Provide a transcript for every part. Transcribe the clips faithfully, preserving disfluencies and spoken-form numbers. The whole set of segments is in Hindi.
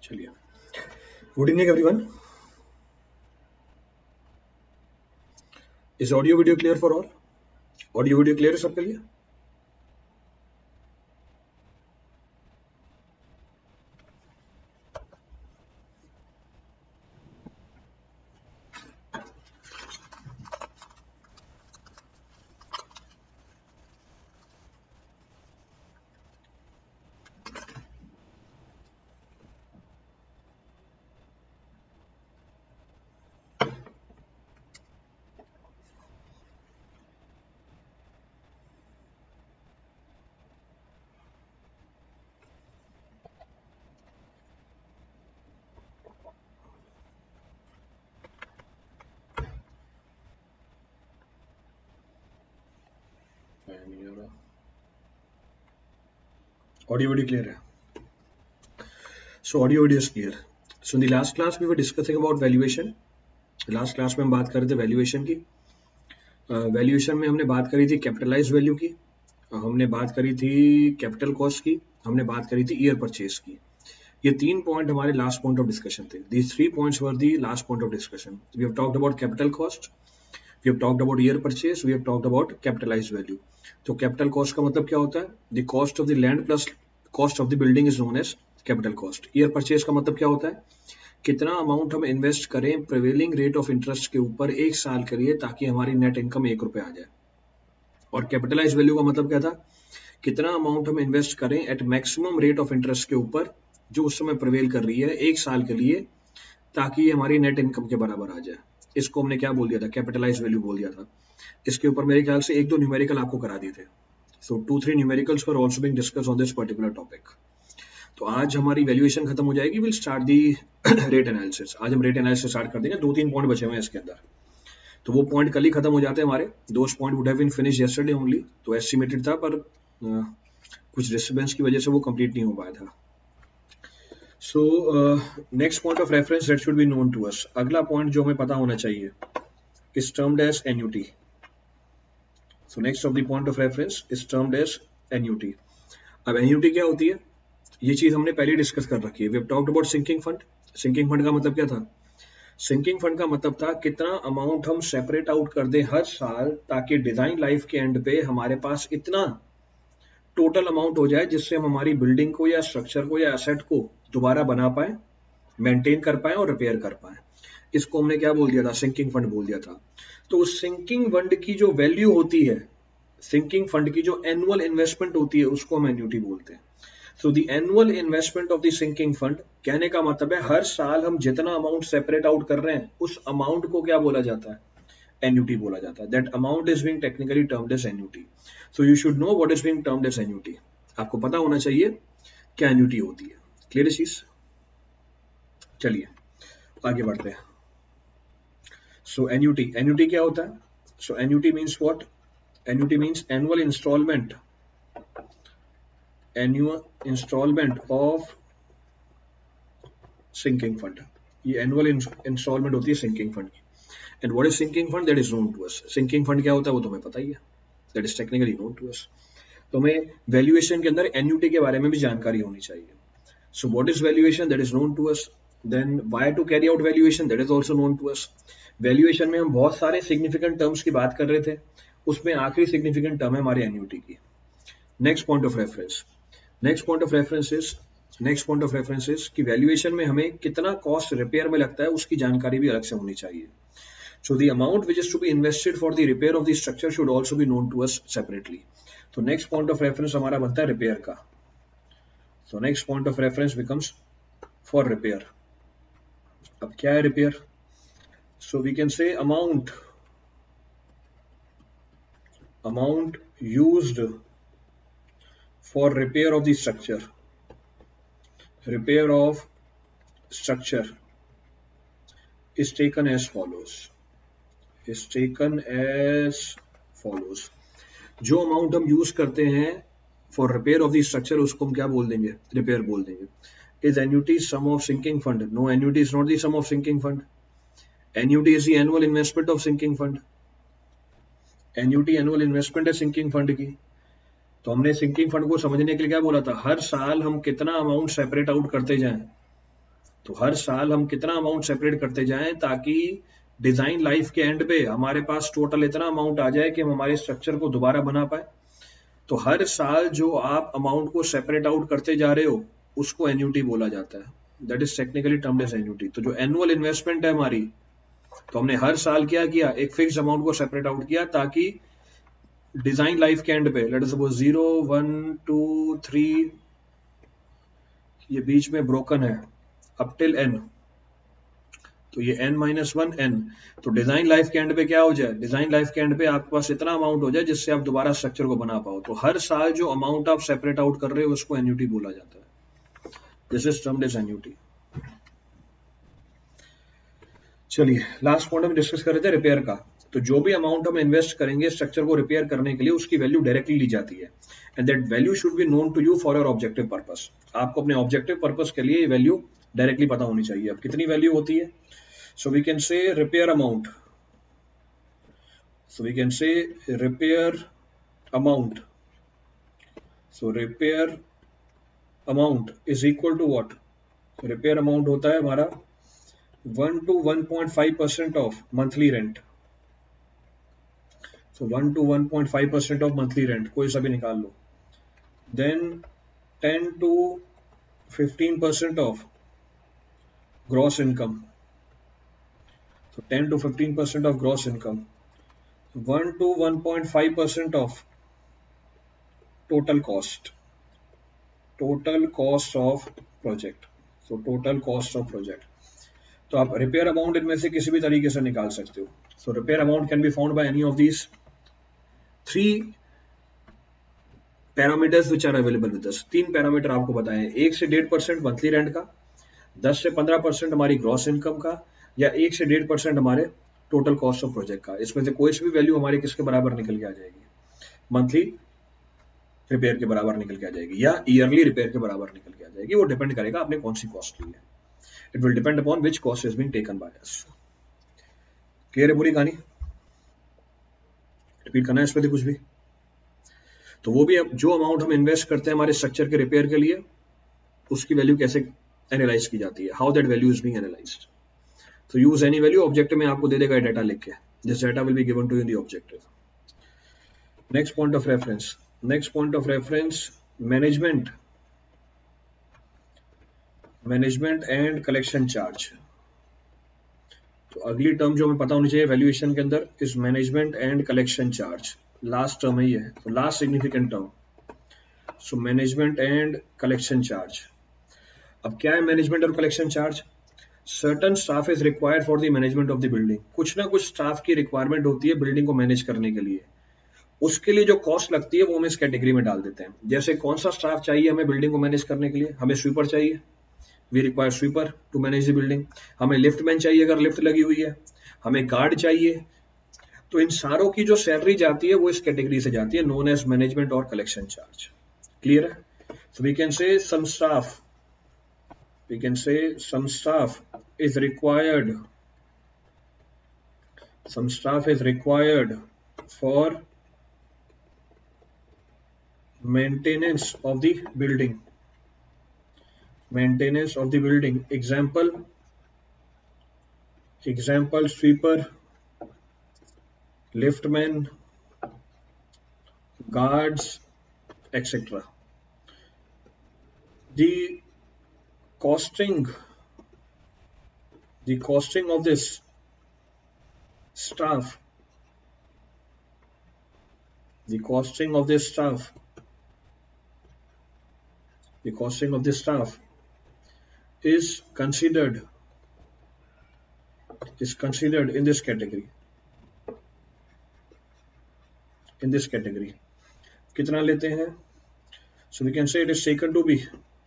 चलिए, good evening everyone. Is audio video clear for all? Audio video clear है सबके लिए? ऑडियो वीडियो क्लियर है? So audio video is clear. So in the last class we were discussing about valuation. Last class में हम बात कर रहे थे valuation की. वैल्यूएशन uh, में हमने बात करी थी कैपिटलाइज वैल्यू की, uh, हमने बात करी थी कैपिटल कॉस्ट की, हमने बात करी थी ईयर परचेज की. ये तीन पॉइंट हमारे लास्ट पॉइंट ऑफ डिस्कशन थे. These three points were the last point of discussion. We have talked about capital cost, we have talked about year purchase, we have talked about capitalize value. तो कैपिटल कॉस्ट का मतलब क्या होता है? The cost of the land plus cost of the building is known as capital cost. Year purchase का मतलब क्या होता है? कितना अमाउंट हम इन्वेस्ट करें प्रिवेलिंग रेट ऑफ इंटरेस्ट के ऊपर एक साल के लिए ताकि हमारी नेट इनकम एक रुपए आ जाए. और कैपिटलाइज वैल्यू का मतलब क्या था? कितना अमाउंट हम इन्वेस्ट करें at maximum rate of interest के ऊपर जो उस समय प्रिवेल कर रही है एक साल के लिए ताकि ये हमारी नेट इनकम के बराबर आ जाए. इसको हमने क्या बोल दिया था? कैपिटलाइज वैल्यू बोल दिया था. इसके ऊपर मेरे ख्याल से एक दो न्यूमेरिकल आपको करा दिए थे. So two three numericals were also being discussed on this particular topic. तो आज हमारी वैल्यूएशन खत्म हो जाएगी. Will start the rate analysis. आज हम रेट एनालिसिस स्टार्ट कर देंगे. दो तीन पॉइंट बचे हुए हैं इसके अंदर, तो वो पॉइंट कल ही खत्म हो जाते हैं हमारे. Those point would have been finished yesterday only. तो एस्टिमेटेड था पर uh, कुछ डिस्टर्बेंस की वजह से वो कंप्लीट नहीं हो पाया था. So next point of reference that should be known to us. अगला पॉइंट जो हमें पता होना चाहिए is termed as annuity. So next of the point of reference is termed as annuity. अब annuity क्या होती है? ये चीज हमने पहले डिस्कस कर रखी है. We have talked about sinking fund. Sinking fund का मतलब क्या था? Sinking fund का मतलब था कितना अमाउंट हम सेपरेट आउट कर दें हर साल ताकि डिजाइन लाइफ के एंड पे हमारे पास इतना टोटल अमाउंट हो जाए जिससे हम हमारी बिल्डिंग को या स्ट्रक्चर को या एसेट को दोबारा बना पाए, मेंटेन कर पाए और रिपेयर कर पाए. इसको हमने क्या बोल दिया था? सिंकिंग फंड बोल दिया था. तो सिंकिंग फंड की जो वैल्यू होती है, सिंकिंग फंड की जो एनुअल इन्वेस्टमेंट होती है उसको हम एन्युटी बोलते हैं. So the annual investment of the sinking fund कहने का मतलब है हर साल हम जितना अमाउंट सेपरेट आउट कर रहे हैं उस अमाउंट को क्या बोला जाता है? एन्युटी बोला जाता है. That amount is being technically termed as annuity. So you should know what is being termed as annuity. आपको पता होना चाहिए क्या एन्युटी होती है. क्लियर चीज? चलिए आगे बढ़ते हैं. So annuity, annuity क्या होता है? So annuity means what? Annuity means annual installment, annual installment of sinking fund. ये annual installment होती है sinking fund की. And what is sinking fund? That is known to us. Sinking fund क्या होता है वो तुम्हें पता ही है. That is technically known to us. तो हमें valuation के अंदर annuity के बारे में भी जानकारी होनी चाहिए. So what is valuation? That is known to us. Then why to carry out valuation? That is also known to us. Valuation में हम बहुत सारे सिग्निफिकेंट टर्म्स की बात कर रहे थे, उसमें आखिरी सिग्निफिकेंट टर्म है हमारी एन्युटी की. Next point of reference next point of reference is next point of reference is कि वैल्यूएशन में हमें कितना कॉस्ट रिपेयर में लगता है उसकी जानकारी भी अलग से होनी चाहिए. So the amount which is to be invested for the repair of the structure should also be known to us separately. तो नेक्स्ट पॉइंट ऑफ रेफरेंस हमारा बनता है रिपेयर का. So next point of reference becomes for repair. अब क्या है repair? So we can say amount amount used for repair of the structure. Repair of structure is taken as follows. Is taken as follows. जो अमाउंट हम यूज करते हैं for repair of the structure उसको हम क्या बोल देंगे? रिपेयर बोल देंगे. Is annuity sum of sinking fund? No, annuity is not the sum of sinking fund. Annuity is the annual investment of sinking fund. Annuity annual investment है sinking fund की. तो हमने sinking fund को समझने के लिए क्या बोला था? हर साल हम कितना अमाउंट सेपरेट आउट करते जाएं तो हर साल हम कितना अमाउंट सेपरेट करते जाएं ताकि डिजाइन लाइफ के एंड पे हमारे पास टोटल इतना अमाउंट आ जाए कि हम हमारे स्ट्रक्चर को दोबारा बना पाए। तो हर साल जो आप अमाउंट को सेपरेट आउट करते जा रहे हो उसको एन्यूटी बोला जाता है, that is technically termed as annuity. तो जो एनुअल इन्वेस्टमेंट है हमारी, तो हमने हर साल क्या किया, एक फिक्स अमाउंट को सेपरेट आउट किया ताकि डिजाइन लाइफ के एंड पे, let us suppose zero one two three, ये बीच में ब्रोकन है अप टिल एन, तो ये n माइनस वन एन, तो डिजाइन लाइफ के एंड पे क्या हो जाए, डिजाइन लाइफ के एंड पे आपके पास इतना अमाउंट हो जाए जिससे आप दोबारा स्ट्रक्चर को बना पाओ। तो हर साल जो अमाउंट आप सेपरेट आउट कर रहे हो उसको एन्यूटी बोला जाता है, this is termed as annuity. चलिए लास्ट पॉइंट हम डिस्कस कर रहे थे रिपेयर का। तो जो भी अमाउंट हम इन्वेस्ट करेंगे स्ट्रक्चर को रिपेयर करने के लिए उसकी वैल्यू डायरेक्टली ली जाती है, and that value should be known to you for your objective purpose. आपको अपने ऑब्जेक्टिव पर्पस के लिए ये वैल्यू डायरेक्टली पता होनी चाहिए। अब कितनी वैल्यू होती है, so we can say repair amount, so we can say repair amount, so repair amount is equal to what, repair amount होता है हमारा one to one point five percent of monthly rent, so one to one point five percent of monthly rent, कोई सा भी निकाल लो, then ten to fifteen percent of gross income, so ten to fifteen percent of gross income, one to one point five percent of total cost, total cost of project, so total cost of project। तो आप रिपेयर अमाउंट इनमें से किसी भी तरीके से निकाल सकते हो। So repair amount can be found by any of these three parameters which are available with us. तीन पैरामीटर आपको बताए हैं, एक से डेढ़ परसेंट मंथली रेंट का, दस से पंद्रह परसेंट हमारी ग्रॉस इनकम का, या एक से डेढ़ परसेंट हमारे टोटल कॉस्ट ऑफ प्रोजेक्ट का। इसमें से कोई सी भी वैल्यू हमारी किसके बराबर निकल के आ जाएगी, मंथली रिपेयर के बराबर निकल के आ जाएगी या ईयरली रिपेयर के बराबर निकल के आ जाएगी। वो डिपेंड करेगा आपने कौन सी कॉस्ट ली है, it will depend upon which cost is being taken by us. Clear है पूरी कहानी, रिपीट करना है इस पर कुछ भी। तो वो भी अब जो अमाउंट हम इन्वेस्ट करते हैं हमारे स्ट्रक्चर के रिपेयर के लिए, उसकी वैल्यू कैसे एनालाइज की जाती है, how that value is being analysed. तो यूज एनी वैल्यू, ऑब्जेक्टिव में आपको दे देगा डाटा लिख के, this data will be given to in the objective. Next point of reference, next point of reference management, management and collection charge. तो अगली टर्म जो हमें पता होनी चाहिए वैल्यूएशन के अंदर is management and collection charge. Last term है ये, तो last significant term, so management and collection charge. अब क्या है मैनेजमेंट और collection charge, certain staff is required for the management of the building. कुछ ना कुछ स्टाफ की रिक्वायरमेंट होती है बिल्डिंग को मैनेज करने के लिए, उसके लिए जो कॉस्ट लगती है वो हम इस कैटेगरी में डाल देते हैं। जैसे कौन सा स्टाफ चाहिए हमें बिल्डिंग को मैनेज करने के लिए, हमें स्वीपर चाहिए, we require sweeper to manage the building, हमें लिफ्टमैन चाहिए अगर लिफ्ट लगी हुई है, हमें गार्ड चाहिए। तो इन सारों की जो सैलरी जाती है वो इस कैटेगरी से जाती है, नोन एज मैनेजमेंट और कलेक्शन चार्ज। क्लियर है, so we can say some staff, we can say some staff is required, some staff is required for maintenance of the building, maintenance of the building, example example sweeper, liftman, guards, etc. the costing the costing of this staff the costing of this staff the costing of this staff is considered is considered in this category in this category कितना लेते हैं, so we can say it is taken to be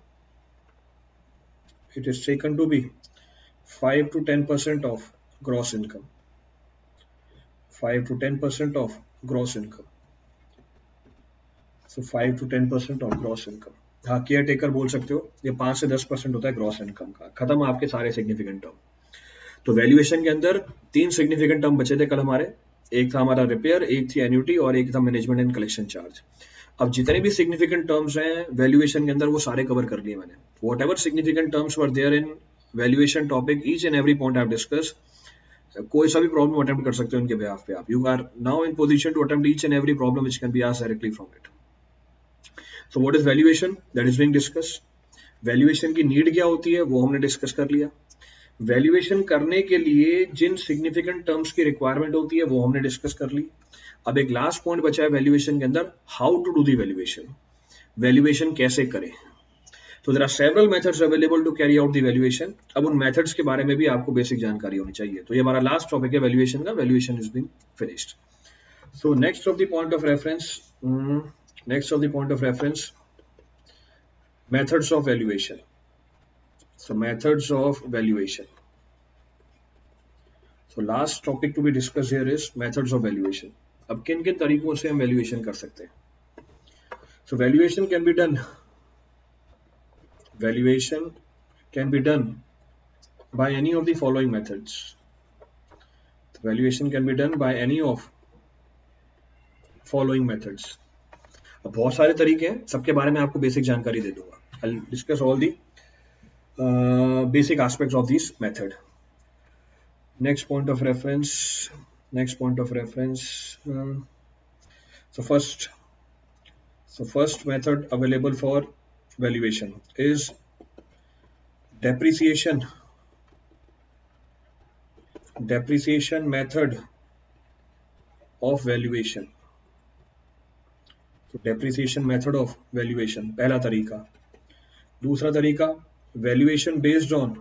it is taken to be five to ten percent of gross income, five to ten percent of gross income, so five to ten percent of gross income। हाँ केयर टेकर बोल सकते हो, ये पांच से दस परसेंट होता है ग्रॉस इनकम का। खत्म आपके सारे सिग्निफिकेंट टर्म। तो वैल्यूएशन के अंदर तीन सिग्निफिकेंट टर्म बचे थे कल हमारे, एक था हमारा रिपेयर, एक थी एन्यूटी और एक था मैनेजमेंट एंड कलेक्शन चार्ज। अब जितने भी सिग्निफिकेंट टर्म्स हैं वैल्यूएशन के अंदर वो सारे कवर कर लिए मैंने। Whatever significant terms were there in valuation topic, each and every point आप डिस्कस, कोई सा भी प्रॉब्लम अटेम्प्ट कर सकते हो उनके बिहाफ पे आप. You are now in position to attempt each and every problem which can be asked directly from it. So what is valuation, that is being discussed. Valuation की नीड क्या होती है वो हमने डिस्कस कर लिया. वैल्यूएशन करने के लिए जिन सिग्निफिकेंट टर्म्स की रिक्वायरमेंट होती है वो हमने डिस्कस कर ली. अब एक लास्ट पॉइंट बचा है वैल्यूएशन के अंदर, how to do the valuation. Valuation कैसे करें. तो there are several methods available to carry out the valuation. अब उन मेथड्स के बारे में भी आपको बेसिक जानकारी होनी चाहिए. तो ये हमारा लास्ट टॉपिक है वैल्यूएशन का. Valuation is been finished. So next of the point of reference, next of the point of reference, methods of valuation. So methods of valuation. So last topic to be discussed here is methods of valuation. अब किन किन तरीकों से हम valuation कर सकते हैं. So valuation can be done. Valuation can be done by any of the following methods. So valuation can be done by any of following methods. अब बहुत सारे तरीके हैं, सबके बारे में आपको बेसिक जानकारी दे दूंगा. I'll discuss all the Uh, basic aspects of this method. Next point of reference, next point of reference. Um, so first, so first method available for valuation is depreciation. Depreciation method of valuation. So depreciation method of valuation. पहला तरीका. दूसरा तरीका valuation based on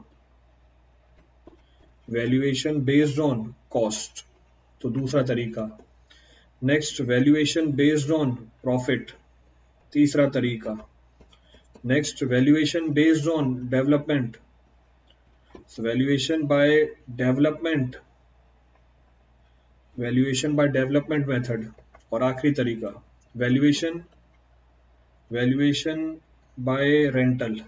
valuation based on cost. तो दूसरा तरीका. Next valuation based on profit. तीसरा तरीका. Next valuation based on development. Valuation by development, valuation by development method. और आखिरी तरीका वैल्यूएशन वैल्यूएशन बाय रेंटल.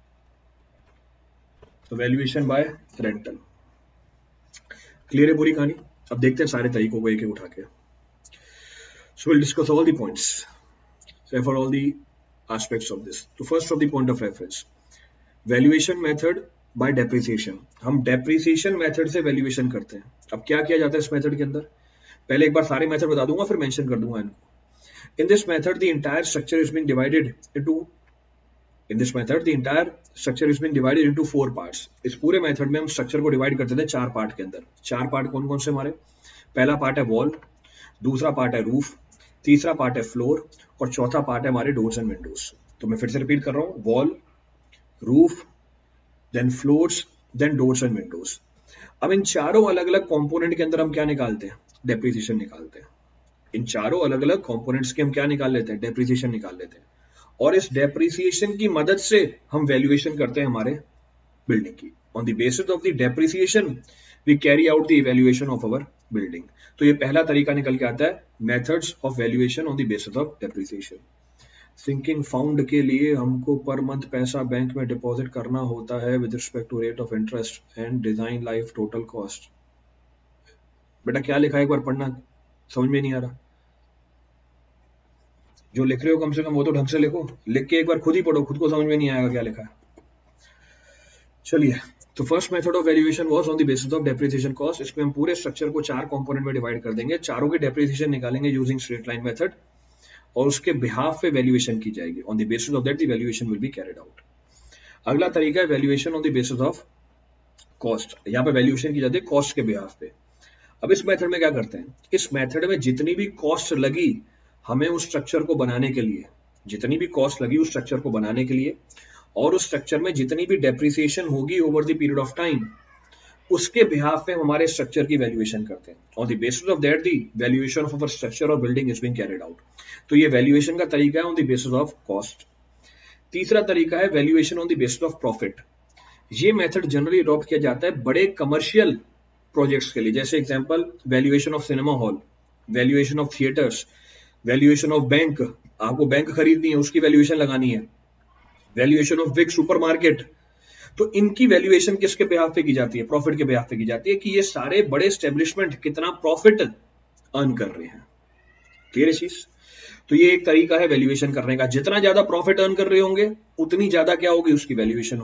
तो वैल्यूएशन बाय रेंटल. क्लियर है पूरी कहानी. अब देखते हैं सारे तरीकों को एक एक उठा के. So will discuss all the points, refer all the aspects of this. तो first of the point of reference, valuation method by depreciation. हम डेप्रिसिएशन मेथड से वैल्यूएशन करते हैं. अब क्या किया जाता है इस मेथड के अंदर, पहले एक बार सारे मेथड बता दूंगा फिर मेंशन कर दूंगा इनको. In this method the entire structure is being divided into In this method, the entire structure is being divided into four parts. इस पूरे मेथड में हम स्ट्रक्चर को डिवाइड करते थे चार पार्ट के अंदर. चार पार्ट कौन कौन से हमारे, पहला पार्ट है वॉल, दूसरा पार्ट है रूफ, तीसरा पार्ट है फ्लोर और चौथा पार्ट है हमारे डोर्स एंड विंडोज. तो मैं फिर से रिपीट कर रहा हूँ, wall, roof, then floors, then doors and windows. अब इन चारों अलग अलग कंपोनेंट के अंदर हम क्या निकालते हैं, डेप्रिसिएशन निकालते हैं. इन चारों अलग अलग कंपोनेंट्स के हम क्या निकाल लेते हैं, डेप्रिसिएशन निकाल लेते हैं. और इस डेप्रिसिएशन की मदद से हम वैल्यूएशन करते हैं हमारे बिल्डिंग की. On the basis of the depreciation we carry out the evaluation of our building. तो ये पहला तरीका निकल के आता है, methods of valuation on the basis of depreciation. Sinking fund के लिए हमको पर मंथ पैसा बैंक में डिपॉजिट करना होता है with respect to rate of interest and design life total cost. बेटा क्या लिखा है एक बार पढ़ना, समझ में नहीं आ रहा. जो लिख रहे हो कम से कम वो तो ढंग से लिखो, लिख के एक बार खुद ही पढ़ो, खुद को समझ में नहीं आएगा क्या लिखा है. चलिए, तो first method of valuation was on the basis of depreciation cost. इसमें हम पूरे स्ट्रक्चर को चार कंपोनेंट में डिवाइड कर देंगे, चारों के डेप्रिसिएशन निकालेंगे यूजिंग स्ट्रेट लाइन मेथड और उसके बिहाफ पे वैल्यूएशन की जाएगी. On the basis of that the valuation will be carried out. अगला तरीका है valuation on the basis of cost. यहाँ पे वैल्यूएशन की जाती है कॉस्ट के बिहाफ पे. अब इस मेथड में क्या करते हैं, इस मेथड में जितनी भी कॉस्ट लगी हमें उस स्ट्रक्चर को बनाने के लिए, जितनी भी कॉस्ट लगी उस स्ट्रक्चर को बनाने के लिए और उस स्ट्रक्चर में जितनी भी डेप्रिसिएशन होगी over the period of time, उसके बिहाफ पे हमारे स्ट्रक्चर की वैल्यूएशन करते हैं. On the basis of that the valuation of our structure और building is being carried out. तो ये वैल्यूएशन का तरीका है on the basis of cost. तीसरा तरीका है valuation on the basis of profit. ये मेथड जनरली अडॉप्ट किया जाता है बड़े कमर्शियल प्रोजेक्ट्स के लिए. जैसे example valuation of cinema hall, valuation of theatres, valuation of bank, आपको बैंक खरीदनी है उसकी वैल्यूएशन लगानी है, वैल्यूएशन ऑफ बिग सुपरमार्केट. तो इनकी वैल्यूएशन किसके बिहाफ पे की जाती है, प्रॉफिट के बिहाफ पे की जाती है कि ये सारे बड़े एस्टेब्लिशमेंट कितना प्रॉफिट अर्न कर रहे हैं. क्लियर है चीज. तो ये एक तरीका है वैल्यूएशन करने का. जितना ज्यादा प्रॉफिट अर्न कर रहे होंगे उतनी ज्यादा क्या होगी, उसकी वैल्यूएशन होगी.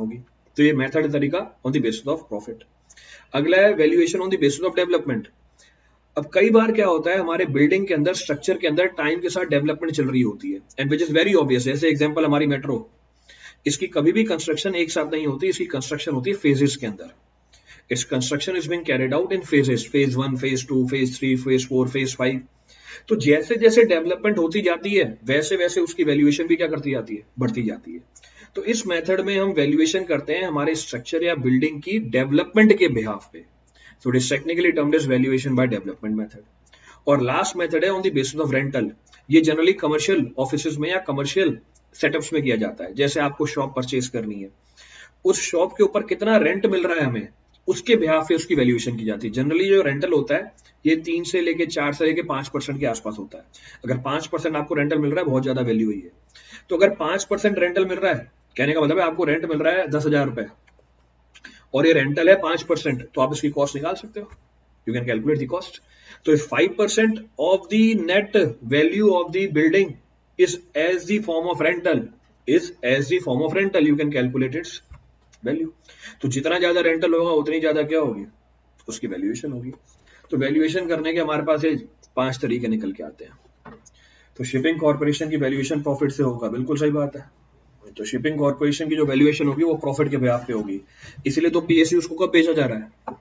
तो ये मेथड तरीका on the basis of profit. अगला है valuation on the basis of development. अब कई बार क्या होता है, हमारे बिल्डिंग के अंदर, स्ट्रक्चर के अंदर टाइम के साथ डेवलपमेंट चल रही होती है, and which is very obvious. जैसे एग्जांपल हमारी मेट्रो, इसकी कभी भी कंस्ट्रक्शन एक साथ नहीं होती, इसकी कंस्ट्रक्शन होती है फेजेस के अंदर। Its construction is being carried out in phases, phase one, phase two, phase three, phase four, phase five. तो जैसे जैसे डेवलपमेंट होती जाती है वैसे वैसे उसकी वैल्यूएशन भी क्या करती जाती है, बढ़ती जाती है। तो इस मेथड में हम वैल्यूएशन करते हैं हमारे स्ट्रक्चर या बिल्डिंग की डेवलपमेंट के बिहाफ पे। So it is technically termed as valuation by development method. और लास्ट मेथड है on the basis of rental. ये जनरली कमर्शियल ऑफिसेज में या कमर्शियल सेटअप्स में किया जाता है। जैसे आपको शॉप परचेज करनी है, उस शॉप के ऊपर कितना रेंट मिल रहा है हमें, उसके बिहाफ पे उसकी वैल्यूएशन की जाती है। जनरली जो रेंटल होता है ये तीन से लेके चार से लेके पांच परसेंट के आसपास होता है। अगर पांच परसेंट आपको रेंटल मिल रहा है, बहुत ज्यादा वैल्यू हुई है। तो अगर पांच परसेंट रेंटल मिल रहा है, कहने का मतलब है आपको रेंट मिल रहा है दस हजार रुपए और ये रेंटल है पांच परसेंट, तो आप इसकी कॉस्ट निकाल सकते हो, you can calculate the cost. तो if five percent of the net value of the building is as the form of rental, is as the form of rental, you can calculate its value. तो जितना ज्यादा रेंटल होगा उतनी ज्यादा क्या होगी, उसकी वैल्यूएशन होगी। तो वैल्यूएशन करने के हमारे पास पांच तरीके निकल के आते हैं। तो शिपिंग कॉर्पोरेशन की वैल्यूएशन प्रॉफिट से होगा, बिल्कुल सही बात है। तो शिपिंग कॉर्पोरेशन की जो वैल्यूएशन होगी वो प्रॉफिट के बिहाफ पे होगी। इसीलिए तो पीएसयू उसको कब बेचा जा रहा है,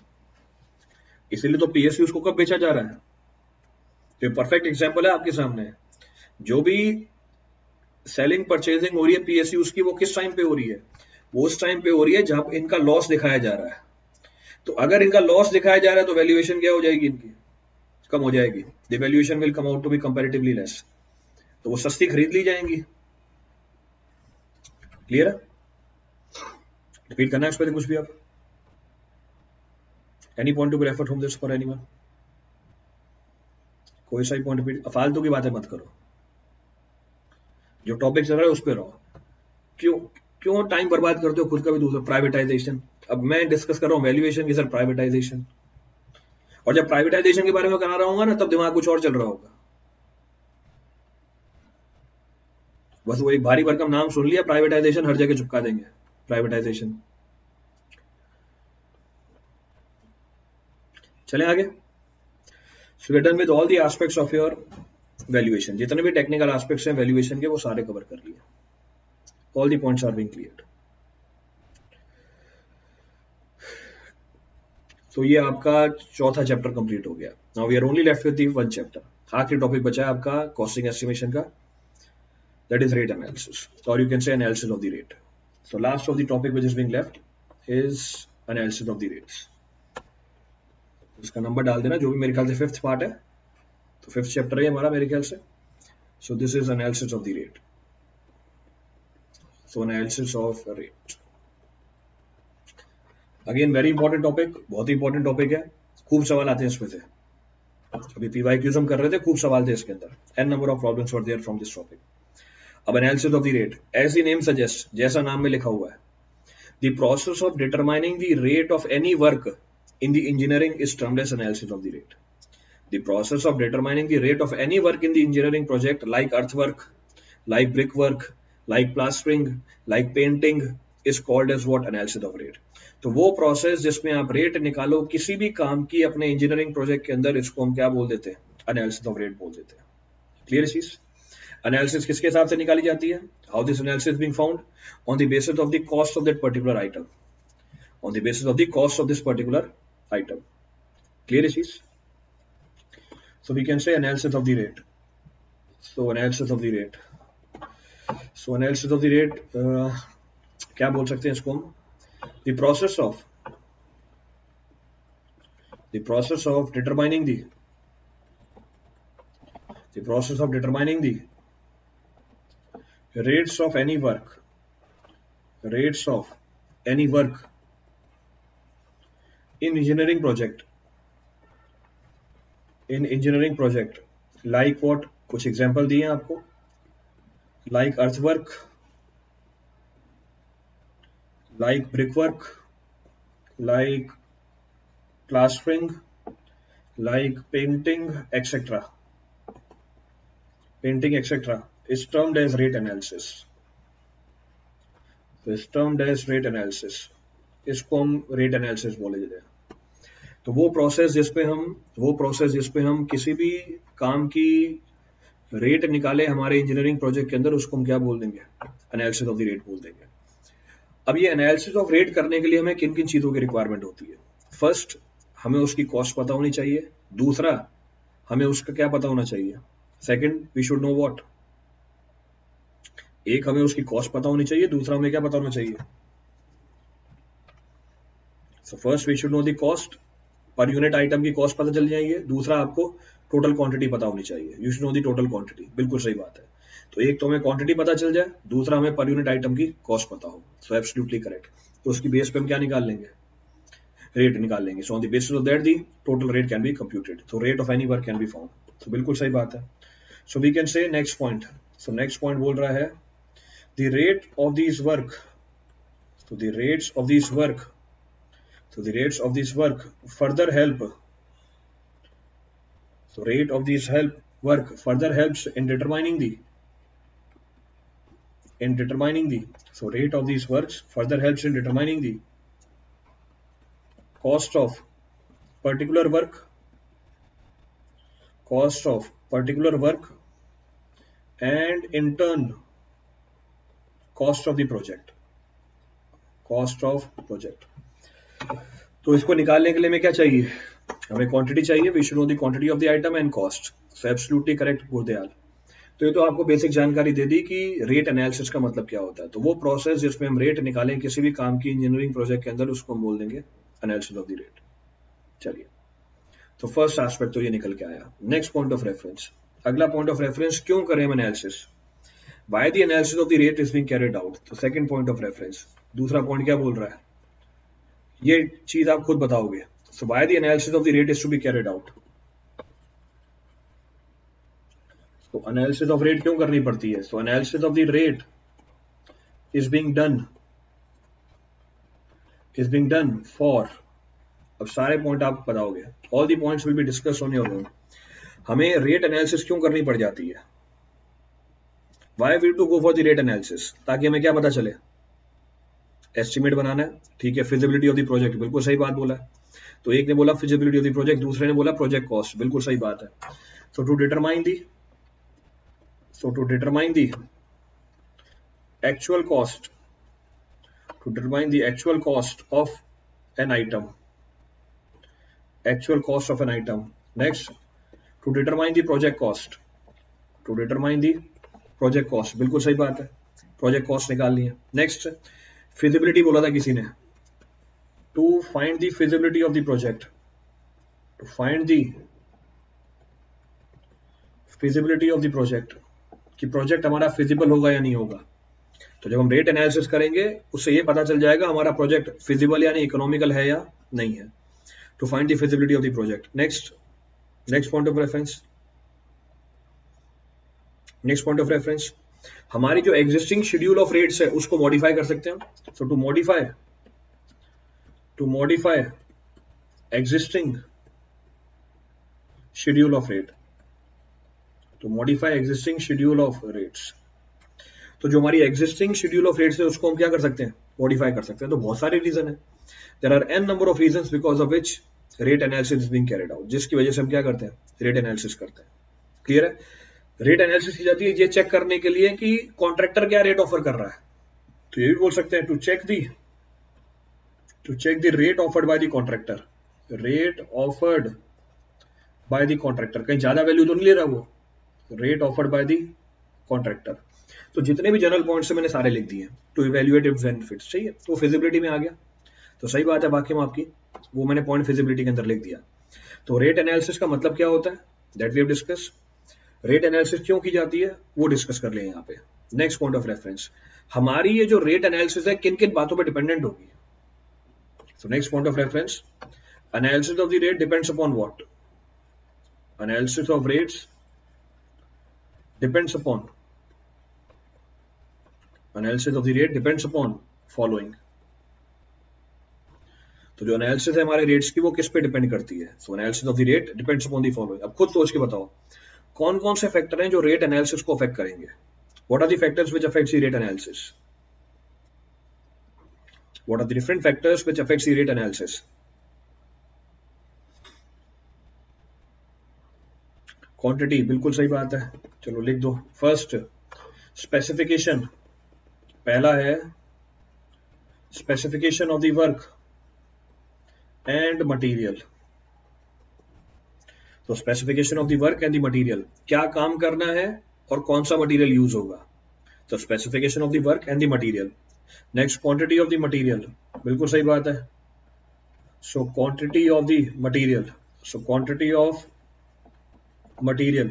इसीलिए तो पीएसयू उसको कब बेचा जा रहा है। तो परफेक्ट एग्जांपल है आपके सामने। जो भी सेलिंग परचेजिंग हो रही है पीएसयू उसकी, वो किस टाइम पे हो रही है, वो उस टाइम पे हो रही है जब इनका लॉस दिखाया जा रहा है। तो अगर इनका लॉस दिखाया जा रहा है तो वैल्यूएशन क्या हो जाएगी, इनकी कम हो जाएगी। The valuation will come out to be comparatively less. तो वो सस्ती खरीद ली जाएंगी। क्लियर है? रिपीट करना है इस पर कुछ भी आप? Any point to be refer from this for anyone? कोई सा ही पॉइंट रिपीट, फालतू की बातें मत करो, जो टॉपिक चल रहा है उस पर रहो। क्यों क्यों टाइम बर्बाद करते हो खुद का भी दूसरा? प्राइवेटाइजेशन, अब मैं डिस्कस कर रहा हूँ वैल्यूएशन की सर, प्राइवेटाइजेशन। और जब प्राइवेटाइजेशन के बारे में करा रहा हूँ ना, तब दिमाग कुछ और चल रहा होगा। बस वो एक भारी भरकम नाम सुन लिया प्राइवेटाइजेशन, हर जगह चिपका देंगे प्राइवेटाइजेशन। चले आगे। So we done with all the aspects of your valuation. जितने भी टेक्निकल एस्पेक्ट्स हैं वैल्यूएशन के वो सारे कवर कर लिए। All the points are being cleared. तो ये आपका चौथा चैप्टर कंप्लीट हो गया। Now we are only left with the one chapter. आखिरी टॉपिक बचा है आपका कॉस्टिंग एस्टिमेशन का, दैट इज रेट एनालिसिस, और you can say analysis of the rate. So last of the topic which is being left is analysis of the rates. इसका नंबर डाल देना, जो भी मेरे ख्याल से फिफ्थ पार्ट है, तो फिफ्थ चैप्टर है हमारा मेरे ख्याल से। So this is analysis of the rate. So analysis of rate again very important topic, बहुत ही इंपॉर्टेंट टॉपिक है। खूब सवाल आते हैं इसमें से। अभी पीवाई क्यूज हम कर रहे थे, खूब सवाल थे इसके अंदर, an number of problems were there from this topic. अब analysis of the rate, as the name suggest, जैसा नाम में लिखा हुआ है, the process of determining the rate of any work in the engineering is termed as analysis of the rate. The process of determining the rate of any work in the engineering project, like earthwork, like brickwork, like plastering, like painting, is called as what? Analysis of rate. तो वो प्रोसेस जिसमें आप रेट निकालो किसी भी काम की अपने इंजीनियरिंग प्रोजेक्ट के अंदर, इसको हम क्या बोल देते हैं? एनालिसिस ऑफ रेट बोल देते हैं। क्लियर चीज? एनालिसिस किसके हिसाब से निकाली जाती है? How this analysis being found? On the basis of the cost of that particular item, on the basis of the cost of this particular item. Clear issues? So we can say analysis of the rate. So analysis of the rate. So analysis of the rate, uh, क्या बोल सकते हैं इसको हम? The process of the process of determining the the process of determining the rates of any work, rates of any work in engineering project, in engineering project, like what? कुछ एग्जांपल दिए हैं आपको, like earthwork, like brickwork, like plastering, like painting, et cetera. Painting, et cetera is termed as rate analysis. तो इस टर्म एज रेट एनालिसिस, इसको हम रेट एनालिसिस बोले जाते हैं। तो वो प्रोसेस जिसपे हम वो प्रोसेस जिसपे हम किसी भी काम की रेट निकाले हमारे इंजीनियरिंग प्रोजेक्ट के अंदर, उसको हम क्या बोल देंगे, एनालिसिस ऑफ द रेट बोल देंगे। अब ये एनालिसिस ऑफ रेट करने के लिए हमें किन किन चीजों की रिक्वायरमेंट होती है? फर्स्ट, हमें उसकी कॉस्ट पता होनी चाहिए। दूसरा, हमें उसका क्या पता होना चाहिए? Second, we should know what. एक, हमें उसकी कॉस्ट पता होनी चाहिए, दूसरा हमें क्या पता होना चाहिए? So first we should know the cost, per unit item की कॉस्ट पता चल जाएगी। दूसरा, आपको टोटल क्वांटिटी पता होनी चाहिए, you should know the total quantity. बिल्कुल सही बात है। तो एक तो हमें क्वांटिटी पता चल जाए, दूसरा हमें पर यूनिट आइटम की कॉस्ट पता हो। So absolutely correct. तो उसकी बेस पे हम क्या निकाल लेंगे? रेट निकाल लेंगे। So on the basis of that the total rate can be computed. तो rate of any work can be found. तो बिल्कुल सही बात है। So we can say next point. So next point बोल रहा है the rate of this work. तो the rates of this work So the rates of this work further help. So rate of this help work further helps in determining the in determining the so rate of these works further helps in determining the cost of particular work cost of particular work and in turn cost of the project cost of project. तो इसको निकालने के लिए हमें क्या चाहिए? हमें क्वांटिटी चाहिए। We should know the quantity of the item and cost. So absolutely correct Gurdayal. तो ये तो आपको बेसिक जानकारी दे दी कि रेट एनालिसिस का मतलब क्या होता है। तो वो प्रोसेस जिसमें हम रेट निकालें किसी भी काम की इंजीनियरिंग प्रोजेक्ट के अंदर, उसको हम बोल देंगे एनालिसिस ऑफ द रेट। चलिए, तो फर्स्ट एस्पेक्ट तो ये निकल के आया। Next point of reference. अगला पॉइंट ऑफ रेफरेंस, क्यों करें हम analysis? Why the analysis of the rate is being carried out. तो सेकंड पॉइंट ऑफ रेफरेंस। दूसरा पॉइंट क्या बोल रहा है? ये चीज आप खुद बताओगे। So why the analysis of the rate is to be carried out? So analysis of rate क्यों करनी पड़ती है? So analysis of the rate is being done is being done for, अब सारे पॉइंट आप बताओगे। All the points will be discussed on your own. हमें रेट एनालिसिस क्यों करनी पड़ जाती है? Why we to go for the rate analysis? ताकि हमें क्या पता चले? एस्टिमेट बनाना है, ठीक है। फिजिबिलिटी ऑफ द प्रोजेक्ट, बिल्कुल सही बात बोला है। तो एक ने बोला फिजिबिलिटी ऑफ द प्रोजेक्ट, दूसरे ने बोला प्रोजेक्ट कॉस्ट, बिल्कुल सही बात है। So to determine the so to determine the actual cost to determine the actual cost of an item actual cost of an item next, to determine the project cost to determine the project cost, बिल्कुल सही बात है। प्रोजेक्ट कॉस्ट निकालनी है। नेक्स्ट, फिजिबिलिटी बोला था किसी ने, to find the feasibility of the project to find the feasibility of the project, कि प्रोजेक्ट हमारा फिजिबल होगा या नहीं होगा। तो जब हम रेट एनालिसिस करेंगे उससे ये पता चल जाएगा हमारा प्रोजेक्ट फिजिबल यानी इकोनॉमिकल है या नहीं है। To find the feasibility of the project. Next next point of reference next point of reference हमारी जो एग्जिस्टिंग शेड्यूल ऑफ रेट्स है उसको मॉडिफाई कर सकते हैं। So to modify to modify existing schedule of rate to modify existing schedule of rates तो जो हमारी एग्जिस्टिंग शेड्यूल ऑफ रेट्स है उसको हम क्या कर सकते हैं? मॉडिफाई कर सकते हैं। तो बहुत सारे रीजन है। There are N number of reasons because of which rate analysis is being carried out, जिसकी वजह से हम क्या करते हैं? रेट एनालिसिस करते हैं। क्लियर है? रेट एनालिसिस की जाती है ये चेक करने के लिए कि कॉन्ट्रैक्टर क्या रेट ऑफर कर रहा है। तो ये भी बोल सकते हैं to check the to check the rate offered by the contractor rate offered by the contractor, कहीं ज्यादा वैल्यू तो नहीं ले रहा वो, rate offered by the contractor. तो जितने भी जनरल पॉइंट्स है मैंने सारे लिख दिए। टू इवैल्यूएट इट्स बेनिफिट्स, चाहिए तो फिजिबिलिटी में आ गया। तो सही बात है वाक्य में आपकी, वो मैंने पॉइंट फिजिबिलिटी के अंदर लिख दिया। तो रेट एनालिसिस का मतलब क्या होता है? That we have discuss. Rate analysis क्यों की जाती है वो डिस्कस कर ले यहाँ पे। नेक्स्ट पॉइंट ऑफ रेफरेंस, हमारी ये जो रेट एनालिसिस है किन किन बातों पे डिपेंडेंट होगी। So next point of reference, analysis of the rate depends upon what? Analysis of rates depends upon analysis of the rate depends upon following. तो जो एनालिसिस है हमारे रेट्स की वो किस पे डिपेंड करती है? So analysis of the rate depends upon the following. अब खुद सोच के बताओ कौन कौन से फैक्टर हैं जो रेट एनालिसिस को अफेक्ट करेंगे? What are the factors which affects the rate analysis? What are the different factors which affects the rate analysis? Quantity, बिल्कुल सही बात है, चलो लिख दो. फर्स्ट स्पेसिफिकेशन, पहला है specification of the work and material. तो specification of the work and the material, क्या काम करना है और कौन सा मटेरियल यूज होगा. तो specification of the work and the material. Next quantity of the material, बिल्कुल सही बात है. So quantity of the material, so quantity of material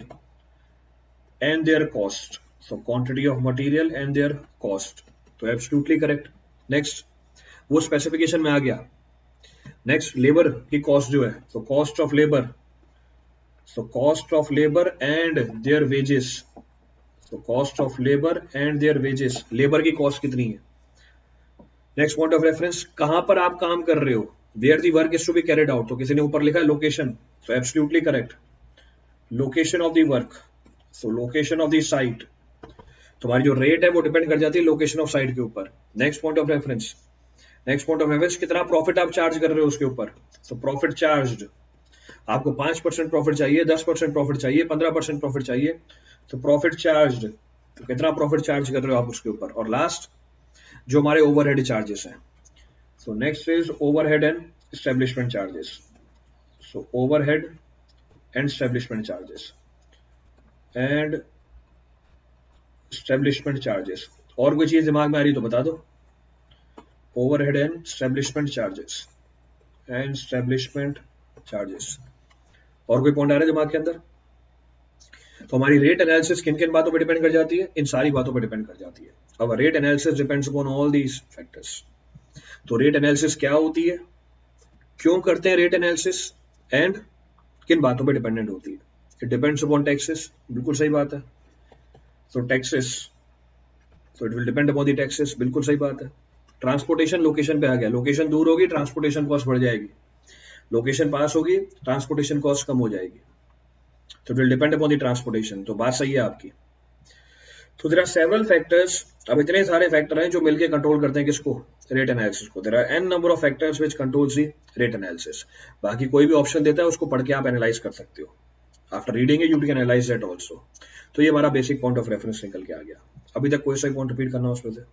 and their cost. So quantity of material and their cost, तो एब्सोल्युटली करेक्ट. नेक्स्ट वो स्पेसिफिकेशन में आ गया. नेक्स्ट लेबर की कॉस्ट जो है, तो cost of labour, so cost of labour and their wages. So cost of labour and their wages, labour की कॉस्ट कितनी है. नेक्स्ट पॉइंट ऑफ रेफरेंस, कहां पर आप काम कर रहे हो, where the work is to be carried out. तो किसी ने ऊपर लिखा है लोकेशन, तो absolutely correct. Location of the work, so location of the site. तुम्हारी जो रेट है वो डिपेंड कर जाती है लोकेशन ऑफ साइट के ऊपर. Next point of reference, next point of reference, कितना प्रॉफिट आप चार्ज कर रहे हो उसके ऊपर. तो प्रॉफिट चार्ज, आपको पांच परसेंट प्रॉफिट चाहिए, दस परसेंट प्रॉफिट चाहिए, पंद्रह परसेंट प्रॉफिट चाहिए, तो प्रॉफिट चार्ज, तो कितना प्रॉफिट चार्ज कर रहे हो आप उसके ऊपर. और लास्ट जो हमारे ओवरहेड चार्जेस हैं, so next is overhead and establishment charges. So overhead and establishment charges and establishment charges. और कोई चीज दिमाग में आ रही तो बता दो. Overhead and establishment charges and establishment charges. और कोई पॉइंट आ रहा है दिमाग के अंदर. तो हमारी रेट एनालिसिस किन किन बातों पर डिपेंड कर जाती है, इन सारी बातों पर डिपेंड कर जाती है. अब rate analysis depends upon all these factors. तो रेट एनालिसिस क्या होती है, क्यों करते हैं रेट एनालिसिस, एंड किन बातों पर डिपेंडेंट होती है. इट डिपेंड्स अपॉन टैक्सेस, बिल्कुल सही बात है. तो टैक्सेस, तो it will depend upon the taxes, बिल्कुल सही बात है. ट्रांसपोर्टेशन लोकेशन पे आ गया, लोकेशन दूर होगी ट्रांसपोर्टेशन कॉस्ट बढ़ जाएगी, लोकेशन पास होगी ट्रांसपोर्टेशन कॉस्ट कम हो जाएगी. तो it will depend upon the transportation. तो बात सही है आपकी. तो देयर आर सेवरल फैक्टर्स, अब इतने सारे फैक्टर हैं जो मिलकर कंट्रोल करते हैं किसको, रेट एनालिसिस को. There are N number of factors which controls the rate analysis. बाकी कोई भी ऑप्शन देता है उसको पढ़ के आप एनालाइज कर सकते हो. After reading it you can analyse that also. तो ये हमारा बेसिक पॉइंट ऑफ रेफरेंस निकल के आ गया. अभी तक कोई सा पॉइंट रिपीट करना उसमें से,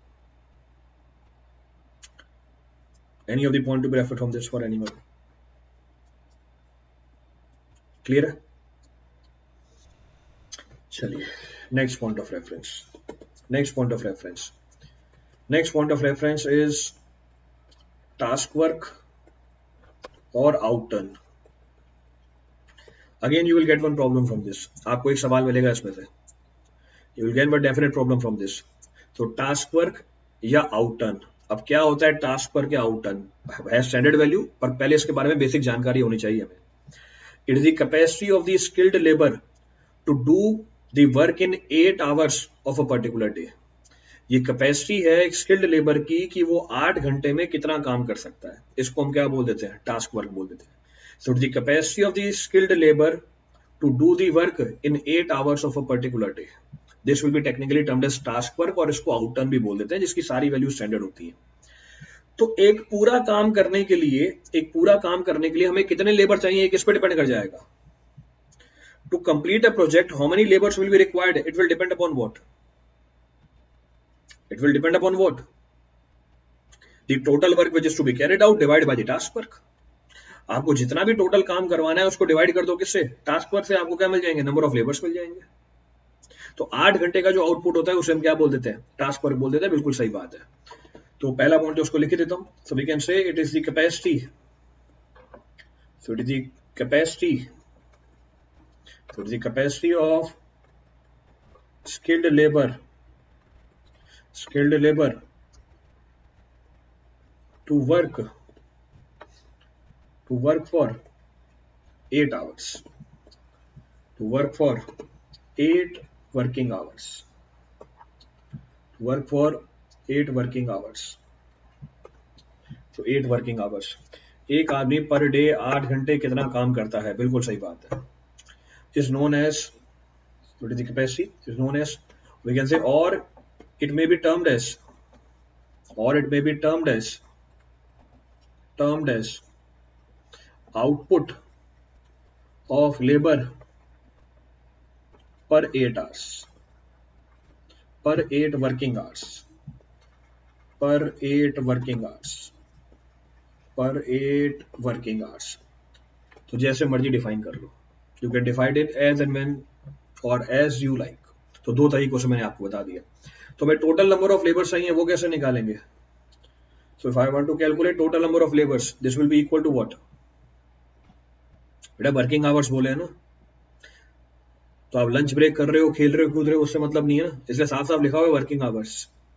any of the point to be referred from this for anyone. Clear है. चलिए next point of reference, next point of reference, next point of reference is task work और outturn. Again you will get one problem from this. आपको एक सवाल मिलेगा इसमें से, you will get one definite problem from this. तो टास्क वर्क या आउटटर्न. अब क्या होता है टास्क वर्क या आउटटर्न, है स्टैंडर्ड वैल्यू, पर पहले इसके बारे में बेसिक जानकारी होनी चाहिए हमें. It is the capacity of the skilled labour to do the work in eight hours of a particular day. ये कैपेसिटी है एक स्किल्ड लेबर की कि वो आठ घंटे में कितना काम कर सकता है. इसको हम क्या बोल देते हैं, टास्क वर्क बोल देते हैं. So the capacity of the skilled labour to do the work in eight hours of a particular day, this will be technically termed as task work, और इसको आउटटर्न भी बोल देते हैं, जिसकी सारी वैल्यू स्टैंडर्ड होती है. तो एक पूरा काम करने के लिए, एक पूरा काम करने के लिए हमें कितने लेबर चाहिए, किस पे डिपेंड कर जाएगा. To complete a project, how many labors will be required? It will depend upon what? It will depend upon what? The total work which is to be carried out divided by the task work. आपको जितना भी टोटल काम करवाना है उसको डिवाइड कर दो किससे, टास्क वर्क से. आपको क्या मिल जाएंगे, नंबर ऑफ लेबर्स मिल जाएंगे. तो आठ घंटे का जो आउटपुट होता है उसे हम क्या बोल देते हैं, टास्क वर्क बोल देते हैं. बिल्कुल सही बात है. तो पहला पॉइंट उसको लिख देता हूं. So we can say it is the capacity, so it is the capacity So the capacity of skilled labor, skilled labor to work, to work for eight hours, to work for eight working hours, to work for eight working hours. So eight working hours. एक आदमी पर डे आठ घंटे कितना काम करता है, बिल्कुल सही बात है. is known as, what is the capacity, is known as, we can say, or it may be termed as, or it may be termed as termed as output of labor per eight hours, per eight working hours, per eight working hours, per eight working hours. तो जैसे मर्जी डिफाइन कर लो, you can define it as and when और एज यू लाइक. तो दो तरीकों से मैंने आपको बता दिया. तो मैं टोटल नंबर ऑफ लेबर्स चाहिए वो कैसे निकालेंगे? So if I want to calculate total number of labors, this will be equal to what? बेटा वर्किंग आवर्स बोले हैं ना, तो आप लंच ब्रेक कर रहे हो, खेल रहे हो, कूद रहे हो, उससे मतलब नहीं है ना, इसलिए साफ साफ लिखा हुआ है वर्किंग आवर्स.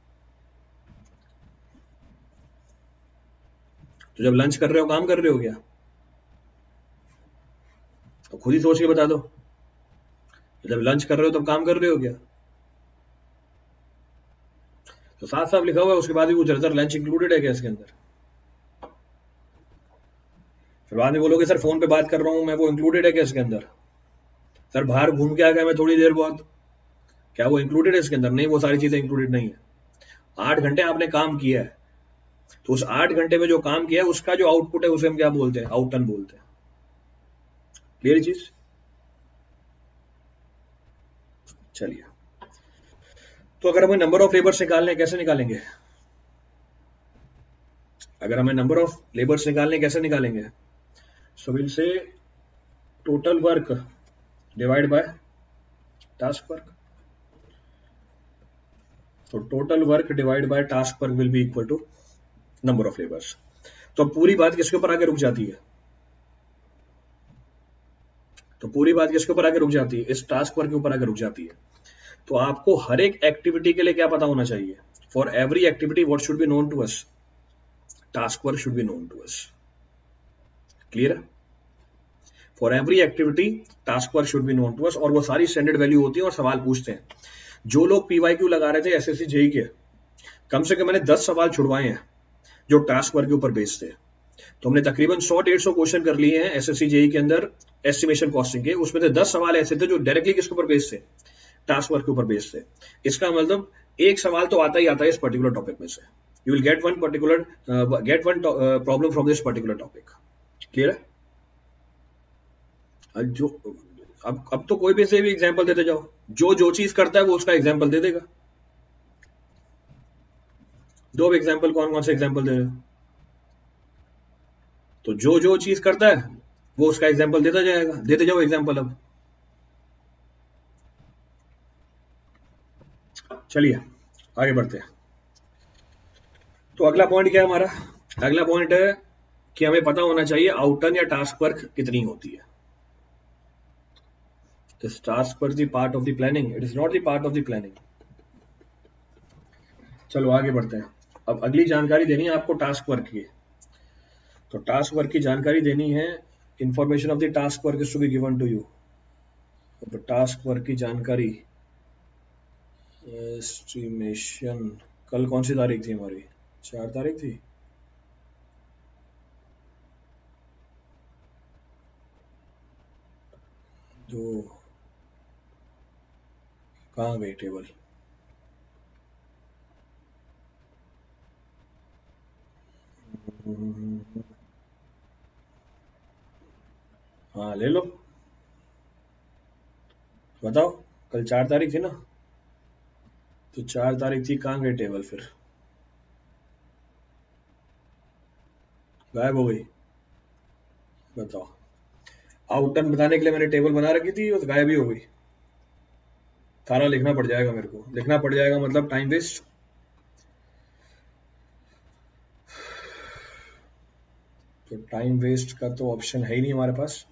तो जब लंच कर रहे हो काम कर रहे हो क्या? तो खुद ही सोच के बता दो, जब लंच कर रहे हो तब काम कर रहे हो क्या? तो साफ साफ लिखा हुआ है. उसके बाद भी पूछ रहे सर लंच इंक्लूडेड है क्या इसके अंदर? फिर बाद में बोलोगे सर फोन पे बात कर रहा हूं मैं, वो इंक्लूडेड है क्या इसके अंदर? सर बाहर घूम के आ गया मैं थोड़ी देर बाद, क्या वो इंक्लूडेड है इसके अंदर? नहीं, वो सारी चीजें इंक्लूडेड नहीं है. आठ घंटे आपने काम किया है, तो उस आठ घंटे में जो काम किया है उसका जो आउटपुट है उसे हम क्या बोलते हैं? आउटटन बोलते हैं. क्लियर चीज? चलिए, तो अगर हमें नंबर ऑफ लेबर्स निकालने कैसे निकालेंगे? अगर हमें नंबर ऑफ लेबर्स निकालने कैसे निकालेंगे? So will say total work divide by task work. तो total work divide by task work will be equal to number of labours. तो अब पूरी बात किसके ऊपर आके रुक जाती है? तो पूरी बात किसके ऊपर आके रुक जाती है? इस टास्क वर्क के ऊपर आके रुक जाती है. तो आपको हर एक एक्टिविटी के लिए क्या पता होना चाहिए? For every activity what should be known to us? Task work should be known to us. Clear है? For every activity task work should be known to us. और वो सारी स्टैंडर्ड वैल्यू होती है और सवाल पूछते हैं. जो लोग पीवाईक्यू लगा रहे थे एसएससी जेई के, कम से कम मैंने दस सवाल छुड़वाए हैं जो टास्क वर्क के ऊपर बेस्ड थे. तो हमने तकरीबन सौ डेढ़ सौ क्वेश्चन कर लिए हैं एसएससी जेई के अंदर एस्टिमेशन कॉस्टिंग के. उसमें से दस सवाल ऐसे थे जो डायरेक्टली किसके ऊपर बेस्ड थे? टास्क वर्क के ऊपर बेस्ड थे. इसका मतलब एक सवाल तो आता ही आता है इस पर्टिकुलर टॉपिक में से. You will get one particular get one problem from this particular topic. Clear है? जो अब अब तो कोई भी से भी एग्जांपल देते जाओ, जो जो चीज करता है वो उसका एग्जांपल दे देगा. दो एग्जांपल, कौन कौन से एग्जांपल दे रहे हो? तो जो जो चीज करता है वो उसका एग्जांपल देता जाएगा. देते जाओ एग्जांपल. अब चलिए आगे बढ़ते हैं. तो अगला पॉइंट क्या है हमारा? अगला पॉइंट है कि हमें पता होना चाहिए आउटटर्न या टास्क वर्क कितनी होती है. Is task work the part of the planning? It is not the part of the planning. चलो आगे बढ़ते हैं. अब अगली जानकारी देनी है आपको टास्क वर्क की. तो टास्क वर्क की जानकारी देनी है. Information of the task work is to be given to you. तो टास्क वर्क की जानकारी, एस्टिमेशन. कल कौन सी तारीख थी हमारी? चार तारीख थी. जो कहाँ गई टेबल? हाँ ले लो, बताओ. कल चार तारीख थी ना, तो चार तारीख थी, कहाँ गई टेबल? फिर गायब हो गई. बताओ. आउटटर्न बताने के लिए मैंने टेबल बना रखी थी और गायब ही हो गई. सारा लिखना पड़ जाएगा मेरे को. लिखना पड़ जाएगा मतलब टाइम वेस्ट. तो टाइम वेस्ट का तो ऑप्शन है ही नहीं हमारे पास.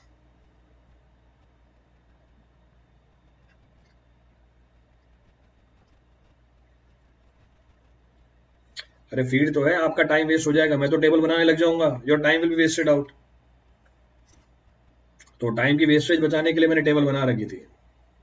अरे फीड तो है, आपका टाइम वेस्ट हो जाएगा. मैं तो टेबल बनाने लग जाऊंगा. Your time will be wasted out. तो टाइम की वेस्टेज बचाने के लिए मैंने टेबल बना रखी थी.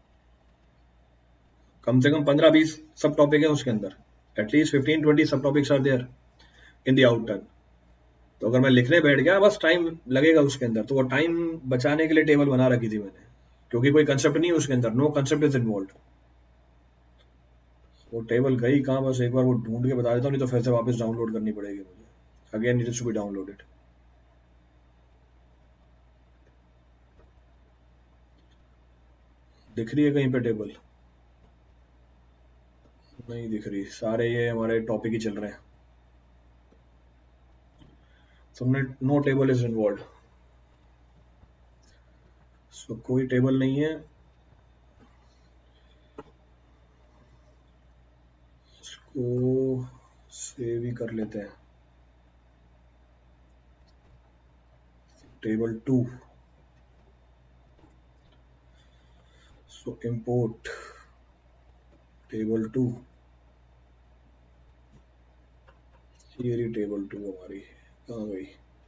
कम से कम पंद्रह बीस सब टॉपिक है उसके अंदर. At least fifteen twenty sub topics are there in the outturn. तो अगर मैं लिखने बैठ गया बस टाइम लगेगा उसके अंदर. तो वो टाइम बचाने के लिए टेबल बना रखी थी मैंने, क्योंकि कोई कंसेप्ट नहीं है उसके अंदर. No concept is involve. वो टेबल गई कहाँ? बस एक बार वो ढूंढ के बता देता हूँ, नहीं तो फिर से वापस डाउनलोड करनी पड़ेगी मुझे. Again needs to be downloaded. दिख रही है कहीं पे टेबल? नहीं दिख रही, सारे ये हमारे टॉपिक ही चल रहे हैं। So no table is involved. So कोई टेबल नहीं है, इसको सेव ही कर लेते हैं। Table two, so import table two, ये रही टेबल टू हमारी, कहाँ गई?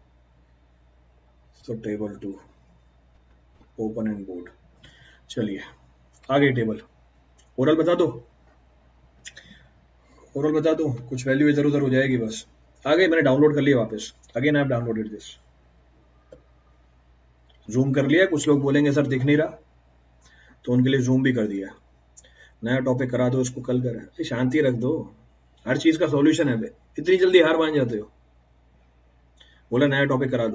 So table two open and board. चलिए आ गई टेबल। ओरल बता दो, ओरल बता दो, कुछ वैल्यू इधर उधर हो जाएगी बस। आ गई, मैंने डाउनलोड कर लिया वापस। Again I have downloaded this. Zoom कर लिया। कुछ लोग बोलेंगे सर दिख नहीं रहा, तो उनके लिए जूम भी कर दिया। नया टॉपिक करा दो, उसको कल करें। शांति रख दो, हर चीज का सॉल्यूशन है बे। इतनी जल्दी हार मान जाते हो? बोला नया टॉपिक करा दो,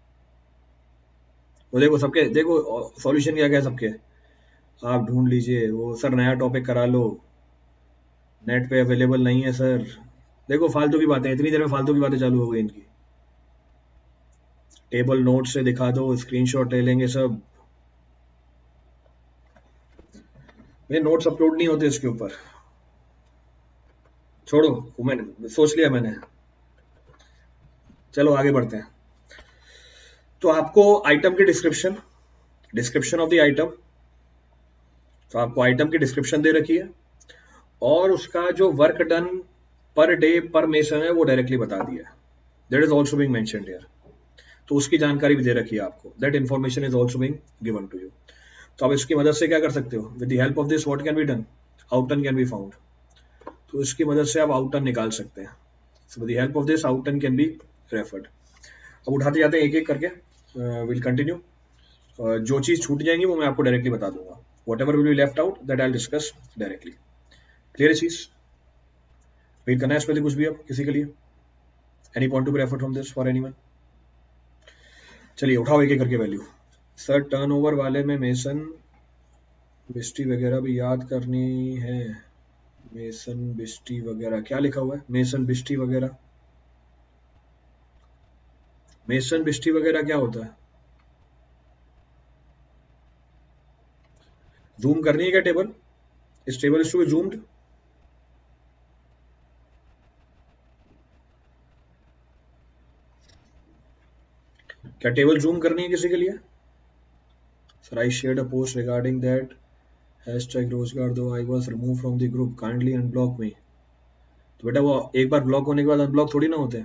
वो देखो सबके, देखो सॉल्यूशन क्या क्या है सबके, आप ढूंढ लीजिए। वो सर नया टॉपिक करा लो, नेट पे अवेलेबल नहीं है सर। देखो फालतू की बातें, इतनी देर में फालतू की बातें चालू हो गई इनकी। टेबल नोट से दिखा दो, स्क्रीनशॉट ले लेंगे सब। ये नोट्स अपलोड नहीं होते इसके ऊपर, छोड़ो, मैंने सोच लिया मैंने। चलो आगे बढ़ते हैं। तो आपको आइटम की description, description of the item, तो आपको आइटम की डिस्क्रिप्शन दे रखी है, और उसका जो work done per day per mason है वो डायरेक्टली बता दिया। That is also being mentioned here. तो उसकी जानकारी भी दे रखी है आपको। That information is also being given to you. तो आप इसकी मदद से क्या कर सकते हो? With the help of this what can be done? Outturn can be found. तो इसकी मदद से आप आउटटर्न निकाल सकते हैं। So with the help of this outturn can be referred. अब उठाते जाते हैं एक एक करके, विल कंटिन्यू। जो चीज छूट जाएंगी वो मैं आपको डायरेक्टली बता दूंगा। Whatever will be left out that I discuss directly. Clear चीज? रीड करना है इसमें कुछ भी अब किसी के लिए? Any point to be referred from this for anyone? चलिए उठाओ एक एक करके वैल्यू। सर टर्नओवर वाले में मेसन बिस्टी वगैरह भी याद करनी है। मेसन बिस्टी वगैरह क्या लिखा हुआ है? मेसन बिस्टी वगैरह, मेसन बिस्टी वगैरह क्या होता है? जूम करनी है क्या टेबल? इस table is to be zoomed. क्या टेबल जूम करनी है किसी के लिए? Sir I shared a post regarding that hashtag रोजगार दो I was remove from the group, kindly unblock me. तो बेटा वो एक बार ब्लॉक होने के बाद अनब्लॉक थोड़ी ना होते।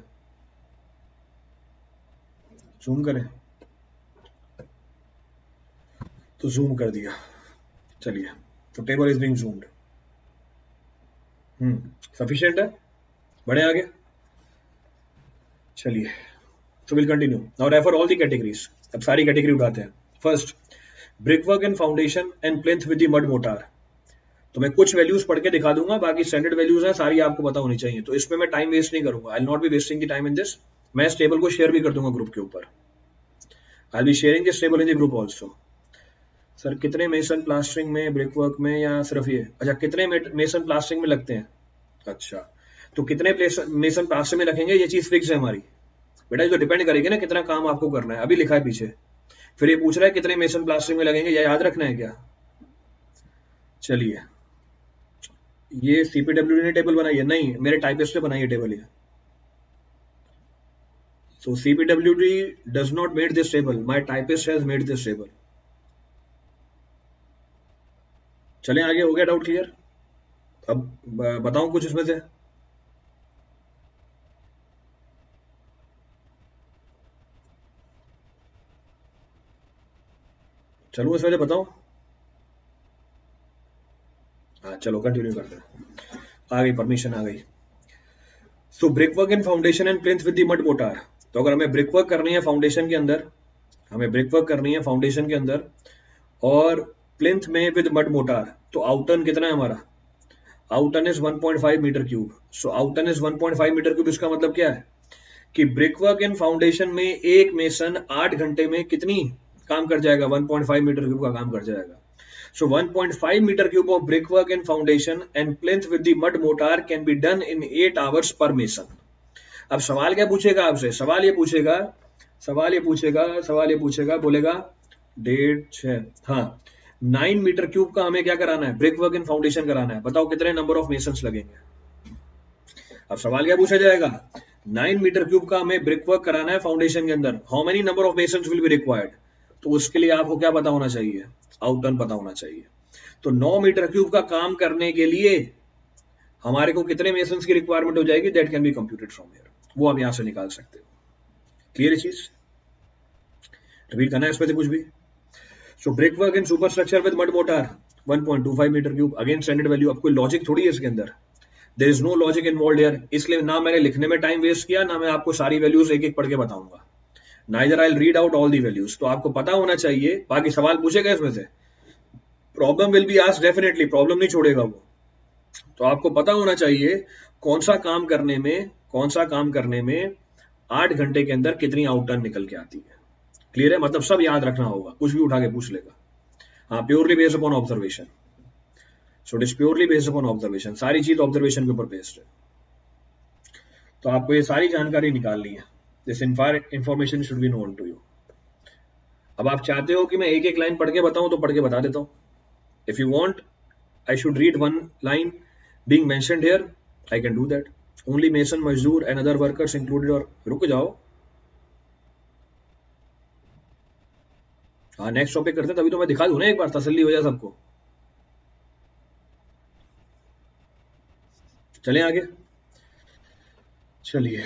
जूम करें तो जूम कर दिया। चलिए तो टेबल इज बीइंग जूम्ड। हम्म सफिशिएंट है, बढ़े आगे। चलिए तो will continue now. Refer all the categories. अब सारी कैटेगरी उठाते हैं। First, brickwork and foundation and plinth with the mud mortar. तो मैं कुछ वैल्यूज पढ़ के दिखा दूंगा, बाकी स्टैंडर्ड वैल्यूज हैं, सारी आपको पता होनी चाहिए। तो इसमें मैं टाइम वेस्ट नहीं करूंगा। I will not be wasting the time in this. मैं इस टेबल को शेयर भी कर दूंगा ग्रुप के ऊपर। I will be sharing this table in the group also. Sir कितने मेसन प्लास्टरिंग में, ब्रिकवर्क में, या सिर्फ ये? अच्छा, कितने मेसन प्लास्टरिंग में लगते हैं? अच्छा, तो कितने मेसन प्लास्टरिंग में रखेंगे ये चीज फिक्स है हमारी। बेटा ये तो डिपेंड करेगी ना कितना काम आपको करना है। अभी लिखा है पीछे, फिर ये पूछ रहा है कितने मेसन प्लास्टरिंग में लगेंगे, या याद रखना है क्या? चलिए, ये सीपीडब्ल्यूडी ने टेबल बनाई है? नहीं, मेरे टाइपिस्ट ने बनाई है टेबल ये। So C P W D does not made this table. My typist has made this table. चलें आगे, हो गया डाउट क्लियर? अब बताऊं कुछ इसमें से? चलो इसमें से बताओ। हाँ चलो कंटिन्यू करते हैं। आ गई परमिशन, आ गई। So brick work and foundation and plinth with the mud mortar. तो अगर हमें ब्रिक वर्क करनी है फाउंडेशन के अंदर, हमें ब्रिक वर्क करनी है फाउंडेशन के अंदर और प्लिंथ में विद मड मोटार, तो आउटर्न कितना है हमारा? Outturn is one point five metre cube. So outturn is one point five metre cube. इसका मतलब क्या है कि ब्रिक वर्क एंड फाउंडेशन में एक मेसन आठ घंटे में कितनी काम कर जाएगा, one point five metre cube का काम कर जाएगा. So one point five meter cube of brickwork and foundation and plinth with the mud mortar can be done in eight hours per mason. अब सवाल क्या पूछेगा आपसे, सवाल ये पूछेगा सवाल ये पूछेगा सवाल ये पूछेगा बोलेगा डेढ़ छः हाँ नाइन मीटर क्यूब का हमें क्या कराना है, ब्रिक वर्क एंड फाउंडेशन कराना है. बताओ कितने नंबर ऑफ मेसन्स लगेंगे. अब सवाल क्या पूछा जाएगा, नाइन मीटर क्यूब का हमें ब्रिक वर्क कराना है फाउंडेशन के अंदर, how many number of masons will be required. तो उसके लिए आपको क्या पता होना चाहिए, आउटटर्न पता होना चाहिए. तो नौ मीटर क्यूब का काम करने के लिए हमारे को कितने मेसन्स की रिक्वायरमेंट हो जाएगी, that can be computed from here. वो आप यहां से निकाल सकते हो. क्लियर है चीज, रिपीट करना है इसमें से कुछ भी. So brick work and super structure with mud mortar one point two five metre cube, again standard value. अब कोई लॉजिक थोड़ी है इसके अंदर, there is no logic involved here. इसलिए ना मैंने लिखने में टाइम वेस्ट किया, ना मैं आपको सारी वैल्यूज एक एक पढ़ के बताऊंगा. Neither I will read out all the values. तो आपको पता होना चाहिए, बाकी सवाल पूछेगा इसमें से, problem will be asked definitely, problem नहीं छोड़ेगा वो. तो आपको पता होना चाहिए कौन सा काम करने में कौन सा काम करने में आठ घंटे के अंदर कितनी आउटटर्न निकल के आती है. क्लियर है, मतलब सब याद रखना होगा, कुछ भी उठा के पूछ लेगा. हाँ, purely based upon observation. So it is purely based upon observation, सारी चीज ऑब्जर्वेशन के ऊपर बेस्ड है. तो आपको ये सारी जानकारी निकालनी है. This information should be known to you. अब आप चाहते हो कि मैं एक एक लाइन पढ़ के बताऊं तो पढ़ के बता देता हूं. If you want I should read one line being mentioned here, I can do that. Only mason, mazdoor and other workers included. और रुक जाओ, हाँ नेक्स्ट टॉपिक करते हैं, तभी तो मैं दिखा दूं ना, एक बार तसल्ली हो जाए सबको. चलें आगे. चलिए,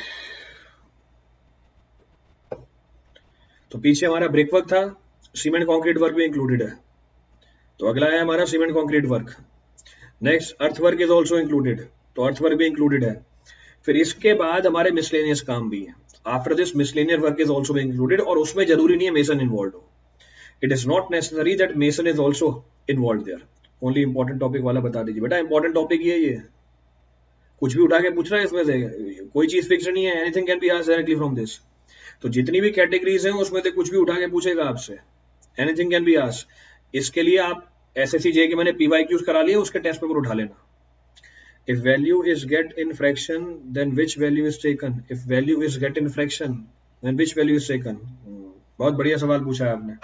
तो पीछे हमारा ब्रिक वर्क था, सीमेंट कंक्रीट वर्क भी इंक्लूडेड है. तो अगला है हमारा cement concrete work. Next earth work is also included, तो अर्थ वर्क भी इंक्लूडेड है. फिर इसके बाद हमारे मिसलेनियस काम भी है. After this miscellaneous work is also included, और उसमें जरूरी नहीं है मेसन इन्वॉल्व हो. It is not necessary that mason is also involve there. Only important topic वाला बता दीजिए बेटा. इंपॉर्टेंट टॉपिक ये ये कुछ भी उठा के पूछ रहा है इसमें से, कोई चीज फिक्स नहीं है. Anything can be asked directly from this. तो जितनी भी कैटेगरीज हैं उसमें से कुछ भी उठा के पूछेगा आपसे. Anything can be asked. इसके लिए आप एसएससी जे के मैंने पीवाईक्यूज करा लिए, उसके टेस्ट पेपर उठा लेना. If value is get in fraction, then which value is taken? If value is get in fraction, then which value is taken? बहुत बढ़िया सवाल पूछा है आपने.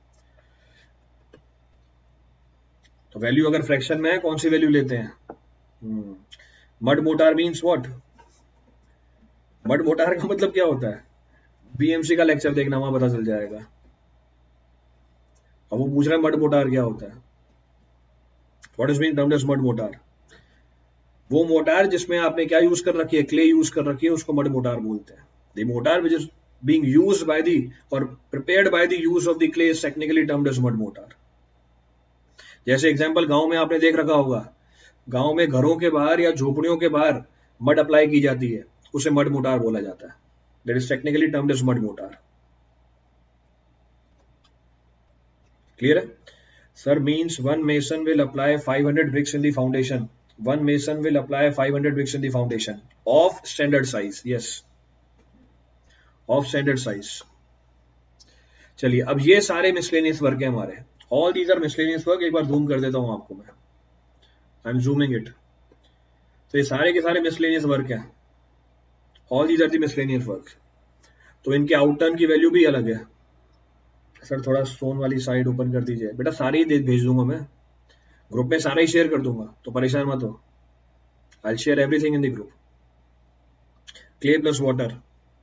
तो वैल्यू अगर फ्रैक्शन में है, कौन सी वैल्यू लेते हैं? Mud mortar means what? Mud mortar का मतलब क्या होता है? बीएमसी का लेक्चर देखना, वहां पता चल जाएगा. अब वो पूछ रहा है मड मोटार क्या होता है. What is being termed as mud mortar? वो मोटार जिसमें आपने क्या यूज कर रखी है, क्ले यूज कर रखी है, उसको मड मोटार बोलते हैं. The mortar which is being used by the और prepared by the use of the clay is technically termed as mud mortar. जैसे एग्जांपल गांव में आपने देख रखा होगा, गांव में घरों के बाहर या झोपड़ियों के बाहर मड अप्लाई की जाती है, उसे मड मोटार बोला जाता है. That is technically termed as mud mortar. Clear है? Sir means one mason will apply five hundred bricks in the foundation. One mason will apply five hundred bricks in the foundation of standard size. Yes, of standard size. चलिए, अब ये सारे miscellaneous वर्क है हमारे. All these are miscellaneous work. एक बार जूम कर देता हूं आपको मैं. I'm zooming it. तो ये सारे के सारे miscellaneous वर्क है. All these are the miscellaneous work. तो इनके आउटटर्न की वैल्यू भी अलग है. सर थोड़ा स्टोन वाली साइड ओपन कर दीजिए बेटा, सारे ही भेज दूंगा मैं ग्रुप में, सारा ही शेयर कर दूंगा, तो परेशान मत हो. I will share everything in the group. Clay plus water.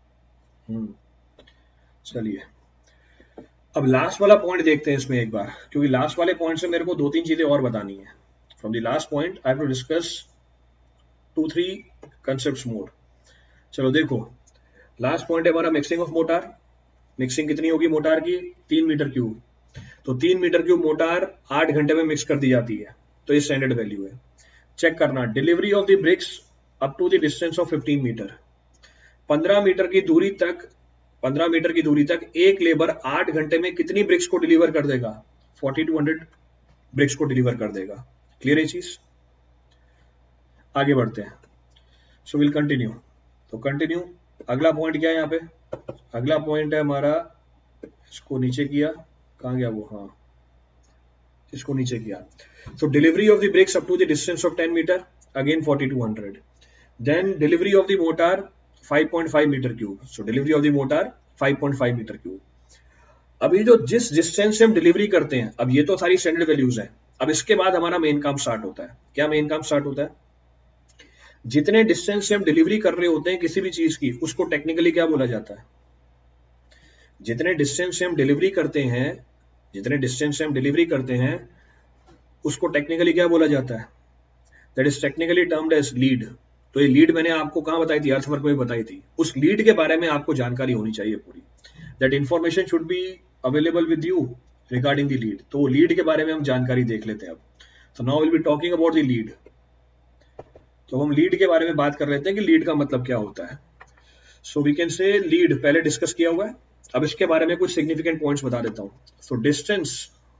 चलिए, अब लास्ट वाला पॉइंट देखते हैं इसमें एक बार, क्योंकि लास्ट वाले पॉइंट से मेरे को दो तीन चीजें और बतानी है. From the last point I have to discuss two three concepts more. चलो देखो, लास्ट पॉइंट है हमारा मिक्सिंग ऑफ मोटार. मिक्सिंग कितनी होगी मोटार की? तीन मीटर क्यूब. तो तीन मीटर क्यूब मोटार आठ घंटे में मिक्स कर दी जाती है, तो ये स्टैंडर्ड वैल्यू है. चेक करना, delivery of the bricks up to the distance of fifteen metre. पंद्रह मीटर की दूरी तक पंद्रह मीटर की दूरी तक एक लेबर आठ घंटे में कितनी ब्रिक्स को डिलीवर कर देगा? फोर्टी टू हंड्रेड ब्रिक्स को डिलीवर कर देगा. क्लियर है चीज? आगे बढ़ते हैं. So will continue. तो कंटिन्यू. अगला पॉइंट क्या है यहाँ पे, अगला पॉइंट है हमारा, इसको नीचे किया, कहाँ गया वो, हाँ इसको नीचे किया। So delivery of the bricks up to the distance of ten metre, again forty two hundred. Then delivery of the mortar five point five metre cube, so delivery of the mortar five point five metre cube. अभी जो जिस डिस्टेंस से हम डिलीवरी करते हैं, अब ये तो सारी स्टैंडर्ड वैल्यूज है, अब इसके बाद हमारा मेन काम स्टार्ट होता है। क्या मेन काम स्टार्ट होता है, जितने डिस्टेंस से हम डिलीवरी कर रहे होते हैं किसी भी चीज की, उसको टेक्निकली क्या बोला जाता है, जितने डिस्टेंस से हम डिलीवरी करते हैं, जितने डिस्टेंस से हम डिलीवरी करते हैं उसको टेक्निकली क्या बोला जाता है, that is technically termed as lead. तो ये लीड मैंने आपको कहां बताई थी, अर्थवर्क में बताई थी। उस लीड के बारे में आपको जानकारी होनी चाहिए पूरी, that information should be available with you regarding the lead. तो लीड के बारे में हम जानकारी देख लेते हैं अब। तो now will be talking about the lead. तो हम लीड के बारे में बात कर लेते हैं कि लीड का मतलब क्या होता है। So we can say lead पहले डिस्कस किया हुआ है, अब इसके बारे में कुछ सिग्निफिकेंट पॉइंट्स बता देता हूं। सो डिस्टेंस,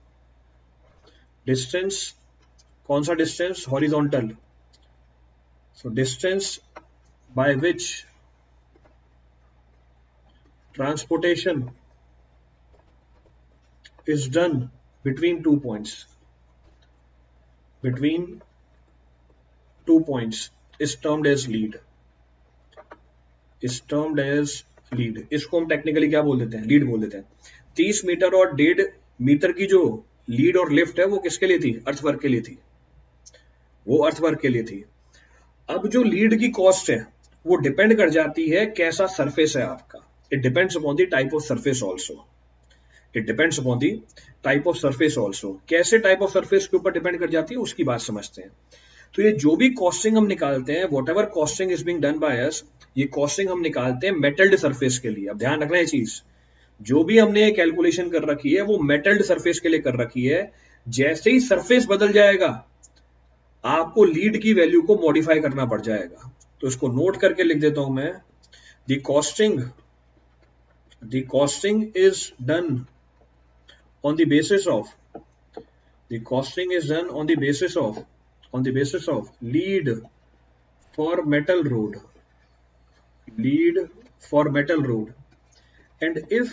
डिस्टेंस कौन सा distance, horizontal. So distance by which transportation is done between two points, between two points is termed as lead, is termed as lead। इसको हम टेक्निकली क्या बोल देते हैं, लीड बोल देते हैं। तीस मीटर और डेढ़ मीटर की जो लीड और लिफ्ट है वो किसके लिए थी, अर्थवर्क के लिए थी, वो अर्थवर्क के लिए थी। अब जो लीड की कॉस्ट है वो डिपेंड कर जाती है कैसा सरफेस है आपका, it depends upon the type of surface also, it depends upon the type of surface also. कैसे टाइप ऑफ सरफेस के ऊपर डिपेंड कर जाती है उसकी बात समझते हैं। तो ये जो भी कॉस्टिंग हम निकालते हैं, whatever costing is being done by us, ये कॉस्टिंग हम निकालते हैं मेटल्ड सरफेस के लिए। अब ध्यान रखना है चीज, जो भी हमने कैलकुलेशन कर रखी है वो मेटल्ड सरफेस के लिए कर रखी है। जैसे ही सरफेस बदल जाएगा आपको लीड की वैल्यू को मॉडिफाई करना पड़ जाएगा। तो इसको नोट करके लिख देता हूं मैं, the costing, the costing is done on the basis of, the costing is done on the basis of, on the basis of lead for metal rod, lead for metal rod, and if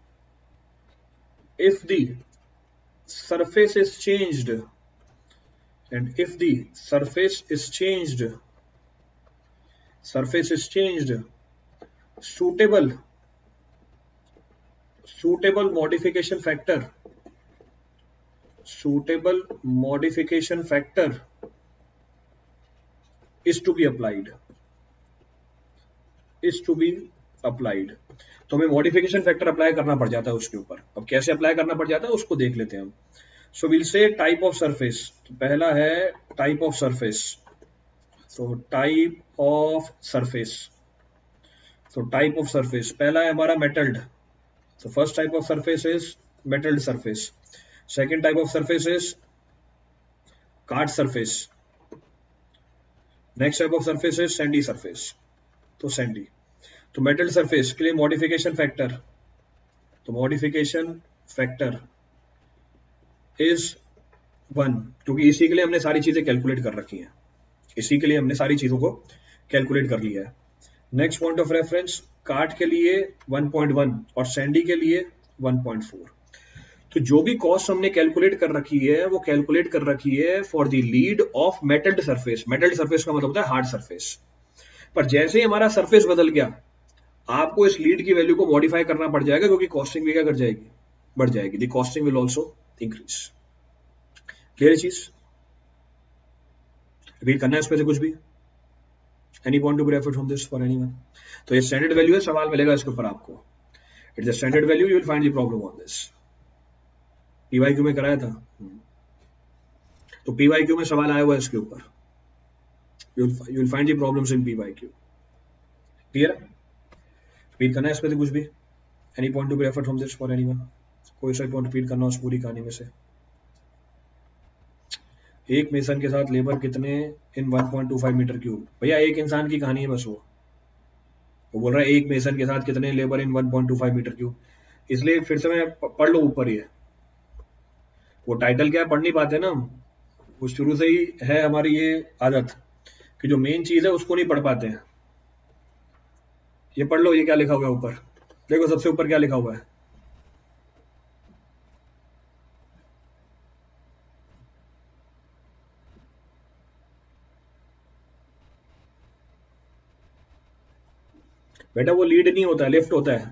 if the surface is changed, and if the surface is changed, surface is changed, suitable suitable modification factor, suitable modification factor is to be applied, is to be applied। तो हमें मॉडिफिकेशन फैक्टर अप्लाई करना पड़ जाता है उसके ऊपर। अब कैसे अप्लाई करना पड़ जाता है उसको देख लेते हैं हम। So will say type of surface, तो पहला है टाइप ऑफ सरफेस। तो टाइप ऑफ सरफेस, तो टाइप ऑफ सरफेस पहला है हमारा metalled. So first type of surface is metal surface. Second type of surface is card surface. Next type of surface is sandy surface. तो sandy, तो metal surface के लिए modification factor, तो modification factor is one, क्योंकि इसी के लिए हमने सारी चीजें कैलकुलेट कर रखी हैं, इसी के लिए हमने सारी चीजों को कैलकुलेट कर लिया है। नेक्स्ट पॉइंट ऑफ रेफरेंस, कार्ड के लिए वन पॉइंट वन और सैंडी के लिए वन पॉइंट फोर। तो जो भी कॉस्ट हमने कैलकुलेट कर रखी है वो कैलकुलेट कर रखी है for the lead of metalled surface. Metalled surface का मतलब होता है हार्ड सरफेस। पर जैसे ही हमारा सरफेस बदल गया आपको इस लीड की वैल्यू को मॉडिफाई करना पड़ जाएगा, क्योंकि कॉस्टिंग भी क्या कर जाएगी, बढ़ जाएगी। The costing will also increase. Clear चीज, रिपीट करना है इसमें से कुछ भी, any point to be referred from this for anyone. तो ये स्टैंडर्ड वैल्यू है, सवाल मिलेगा इसके ऊपर आपको, it's the standard value, you will find the problem on this. PYQ में कराया था, तो पीवाईक्यू में सवाल आया हुआ है इसके ऊपर, you will find the problems in PYQ. Clear है, रिपीट करना है इसमें से कुछ भी, any point to be referred from this for anyone, कोई सा पॉइंट रिपीट करना उस पूरी कहानी में से। एक मेसन के साथ लेबर कितने in one point two five metre cube, भैया एक इंसान की कहानी है बस, वो वो बोल रहा है एक मेसन के साथ कितने labour in one point two five metre cube. इसलिए फिर से मैं पढ़ लो ऊपर, ये वो टाइटल क्या है पढ़ नहीं पाते ना, वो शुरू से ही है हमारी ये आदत कि जो मेन चीज है उसको नहीं पढ़ पाते हैं। ये पढ़ लो, ये क्या लिखा हुआ है ऊपर, देखो सबसे ऊपर क्या लिखा हुआ है, बेटा वो लीड नहीं होता है, लिफ्ट होता है।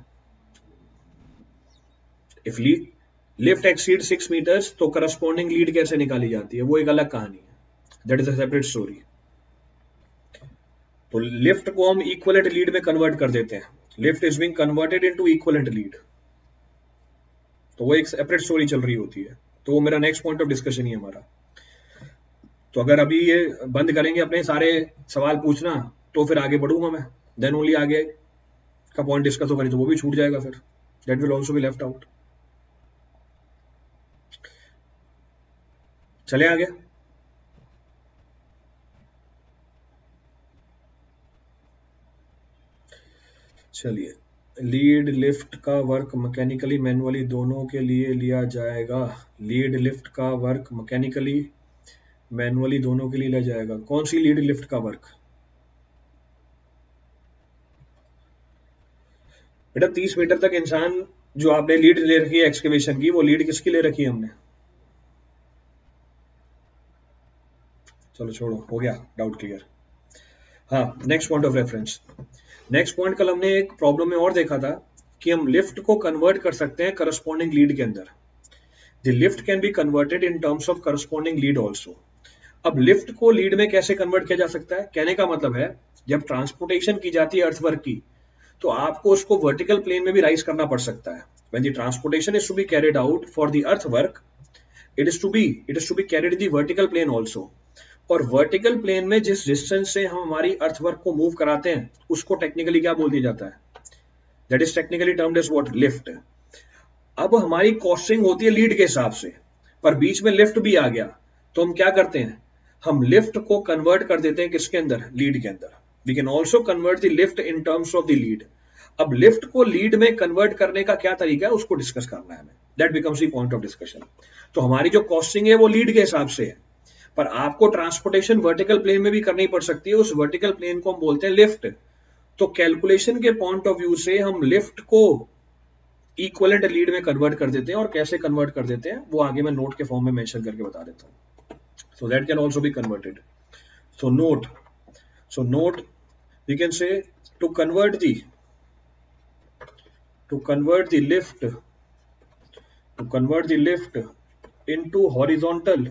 If lift exceed six metres तो करस्पॉन्डिंग लीड कैसे निकाली जाती है, वो एक अलग कहानी है, that is a separate story. तो लिफ्ट को हम इक्वलेंट लीड में कन्वर्ट कर देते हैं, lift is being converted into equivalent lead, तो वो एक सेपरेट स्टोरी चल रही होती है। तो वो मेरा नेक्स्ट पॉइंट ऑफ डिस्कशन ही है हमारा। तो अगर अभी ये बंद करेंगे अपने सारे सवाल पूछना तो फिर आगे बढ़ूंगा मैं, देन ओनली आगे का पॉइंट डिस्कस होगा, नहीं तो वो भी छूट जाएगा, फिर that will also be left out. चले आगे। चलिए, लीड लिफ्ट का वर्क मैकेनिकली मैनुअली दोनों के लिए लिया जाएगा, लीड लिफ्ट का वर्क मैकेनिकली मैनुअली दोनों के लिए लिया जाएगा। कौन सी लीड लिफ्ट का वर्क? बेटा तीस मीटर तक इंसान जो आपने लीड ले रखी है एक्सकेवेशन की, वो लीड किसकी ले रखी है हमने? चलो छोड़ो, हो गया डाउट क्लियर। हाँ, next point of reference. Next point कल हमने एक प्रॉब्लम में और देखा था कि हम लिफ्ट को कन्वर्ट कर सकते हैं करस्पॉन्डिंग लीड के अंदर। The lift can be converted in terms of corresponding lead also. अब लिफ्ट को लीड में कैसे कन्वर्ट किया जा सकता है? कहने का मतलब है जब ट्रांसपोर्टेशन की जाती है अर्थवर्क की, तो आपको उसको वर्टिकल प्लेन में भी राइज करना पड़ सकता है। When the transportation is to be carried out for the earthwork, it is to be it is to be carried in the vertical plane also. और वर्टिकल प्लेन में जिस डिस्टेंस से हम हमारी अर्थवर्क को मूव कराते हैं उसको टेक्निकली क्या बोल दिया जाता है? That is technically termed as what? Lift. अब हमारी कॉस्टिंग होती है लीड के हिसाब से, पर बीच में लिफ्ट भी आ गया तो हम क्या करते हैं? हम लिफ्ट को कन्वर्ट कर देते हैं किसके अंदर? लीड के अंदर। We can also convert the lift in terms of the lead. अब लिफ्ट को लीड में कन्वर्ट करने का क्या तरीका है उसको डिस्कस करना है हमें, that becomes the point of discussion. तो हमारी जो कॉस्टिंग है वो लीड के हिसाब से है, पर आपको ट्रांसपोर्टेशन वर्टिकल प्लेन में भी करनी पड़ सकती है, उस वर्टिकल प्लेन को हम बोलते हैं लिफ्ट। तो कैलकुलेशन के पॉइंट ऑफ व्यू से हम लिफ्ट को इक्वलेंट लीड में कन्वर्ट कर देते हैं, और कैसे कन्वर्ट कर देते हैं वो आगे मैं नोट के फॉर्म में मेंशन करके बता देता हूं। So that can also be converted. So note so note we can say to convert the to convert the lift to convert the lift into horizontal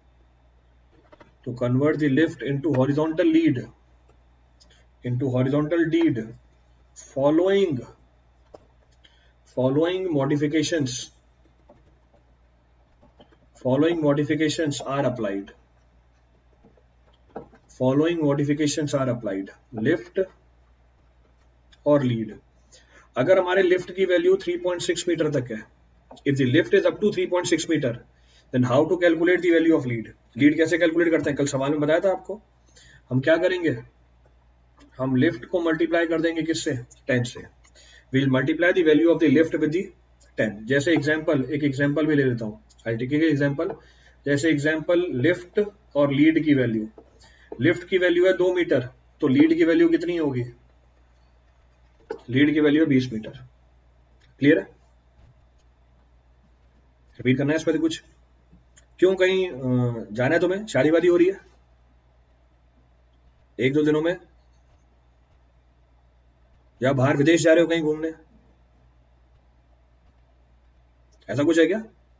to convert the lift into horizontal lead into horizontal lead following following modifications following modifications are applied following modifications are applied lift और lead। अगर हमारे लिफ्ट की value three point six metre तक है, if the lift is up to three point six metre, then how to calculate the value of lead? Lead कैसे कैलकुलेट करते हैं? कल सवाल में बताया था आपको। हम क्या करेंगे? हम लिफ्ट को मल्टीप्लाई कर देंगे किससे? टेन से। We will multiply the value of the lift with the ten. जैसे एग्जांपल, एक एग्जांपल भी ले लेता हूं, आई टेक एग्जांपल। जैसे एग्जांपल लिफ्ट और लीड की वैल्यू, लिफ्ट की वैल्यू है दो मीटर, तो लीड की वैल्यू कितनी होगी? लीड की वैल्यू है बीस मीटर। क्लियर है? रिपीट करना है इस पर कुछ? क्यों, कहीं जाना है तुम्हें? शादी वादी हो रही है एक दो दिनों में, या बाहर विदेश जा रहे हो कहीं घूमने? ऐसा कुछ है क्या?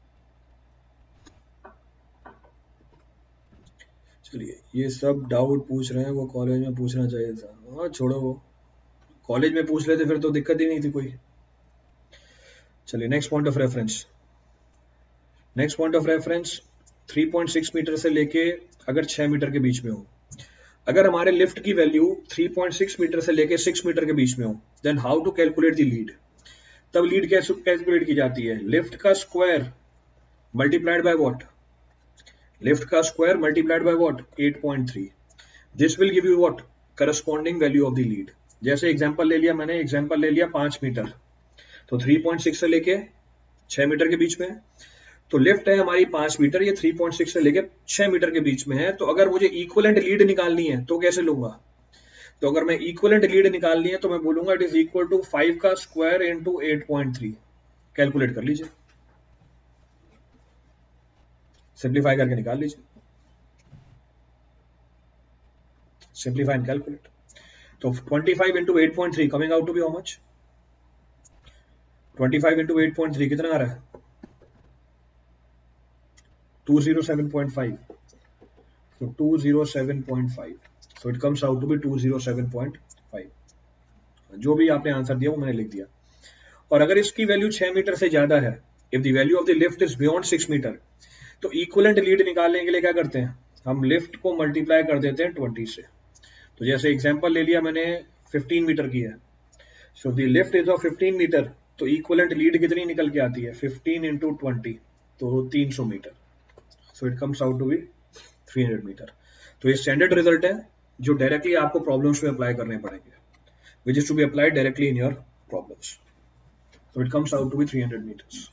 चलिए, ये सब डाउट पूछ रहे हैं, वो कॉलेज में पूछना चाहिए था। हाँ छोड़ो, वो कॉलेज में पूछ लेते फिर तो दिक्कत ही नहीं थी कोई। चलिए, next point of reference. Next point of reference three point six metre से लेके अगर छह मीटर के बीच में हो, अगर हमारे लिफ्ट की value three point six metre से लेके सिक्स मीटर के बीच में हो, then how to calculate the lead? तब लीड कैसे कैलकुलेट की जाती है? लिफ्ट का square multiplied by what? Lift का square multiplied by what? Eight point three. This will give you what? Corresponding value of the lead. जैसे एग्जांपल ले लिया मैंने, एग्जांपल ले लिया पांच मीटर, तो थ्री पॉइंट सिक्स से लेके छह मीटर के बीच में, तो लिफ्ट है हमारी पांच मीटर, ये थ्री पॉइंट सिक्स से लेके छह मीटर के बीच में है। तो अगर मुझे इक्विवेलेंट लीड निकालनी है तो कैसे लूंगा? तो अगर मैं इक्वलेंट लीड निकालनी है तो मैं बोलूंगा it is equal to five का square into eight point three. Calculate कर लीजिए, सिंप्लीफाई करके निकाल लीजिए, सिंप्लीफाई एंड कैलकुलेट। तो twenty five into eight point three coming out to be how much? Twenty five into eight point three कितना आ रहा है? Two zero seven point five. So two zero seven point five, so it comes out to be two zero seven point five. जो भी आपने आंसर दिया वो मैंने लिख दिया। और अगर इसकी वैल्यू छह मीटर से ज्यादा है, if the value of the lift is beyond six metre, तो इक्विवेलेंट लीड निकालने के लिए क्या करते हैं, हम लिफ्ट को मल्टीप्लाई कर देते हैं ट्वेंटी से। तो जैसे एग्जांपल ले लिया मैंने, फिफ्टीन मीटर की है, so the lift is of fifteen metre, तो इक्विवेलेंट लीड कितनी निकल के आती है? फिफ्टीन इंटू ट्वेंटी, तो तीन सौ मीटर। So it comes out to be three hundred metre. तो ये स्टैंडर्ड रिजल्ट है जो डायरेक्टली आपको प्रॉब्लम्स में अप्लाई करने पड़ेंगे, which is to be applied directly in your problems. So it comes out to be three hundred metres.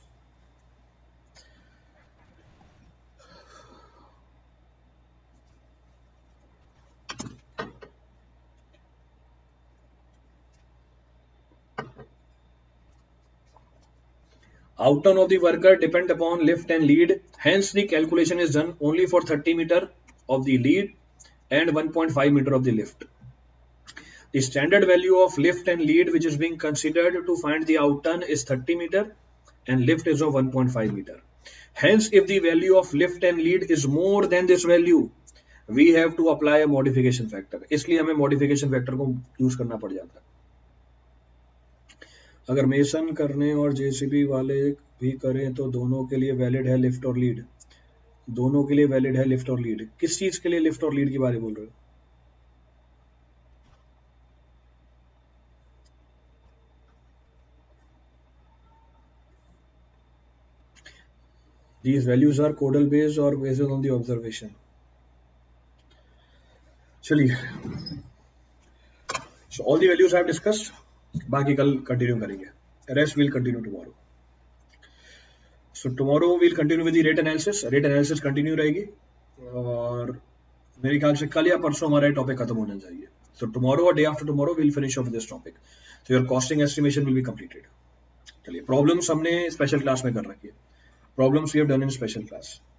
Outturn of the worker depend upon lift and lead. Hence, the calculation is done only for thirty meter of the lead and one point five meter of the lift. The standard value of lift and lead which is being considered to find the outturn is thirty meter and lift is of one point five meter. Hence, if the value of lift and lead is more than this value, we have to apply a modification factor. इसलिए हमें modification factor को use करना पड़ जाता है। अगर मेसन करने और जेसीबी वाले भी करें तो दोनों के लिए वैलिड है लिफ्ट और लीड। दोनों के लिए वैलिड है लिफ्ट और लीड। किस चीज के लिए लिफ्ट और लीड की बात बोल रहे हो? These values are codal based or based on the observation. चलिए, so all the values I have discussed, बाकी कल कंटिन्यू करेंगे, rest will continue tomorrow. So tomorrow will continue with the rate analysis. Rate analysis continue रहेगी और मेरे ख्याल से कल या परसों हमारा टॉपिक खत्म होना चाहिए। सो टुमारो और day after tomorrow will finish off this topic, so your costing estimation will be completed. चलिए, प्रॉब्लम्स हमने स्पेशल क्लास में कर रखी है, problems we have done in special class.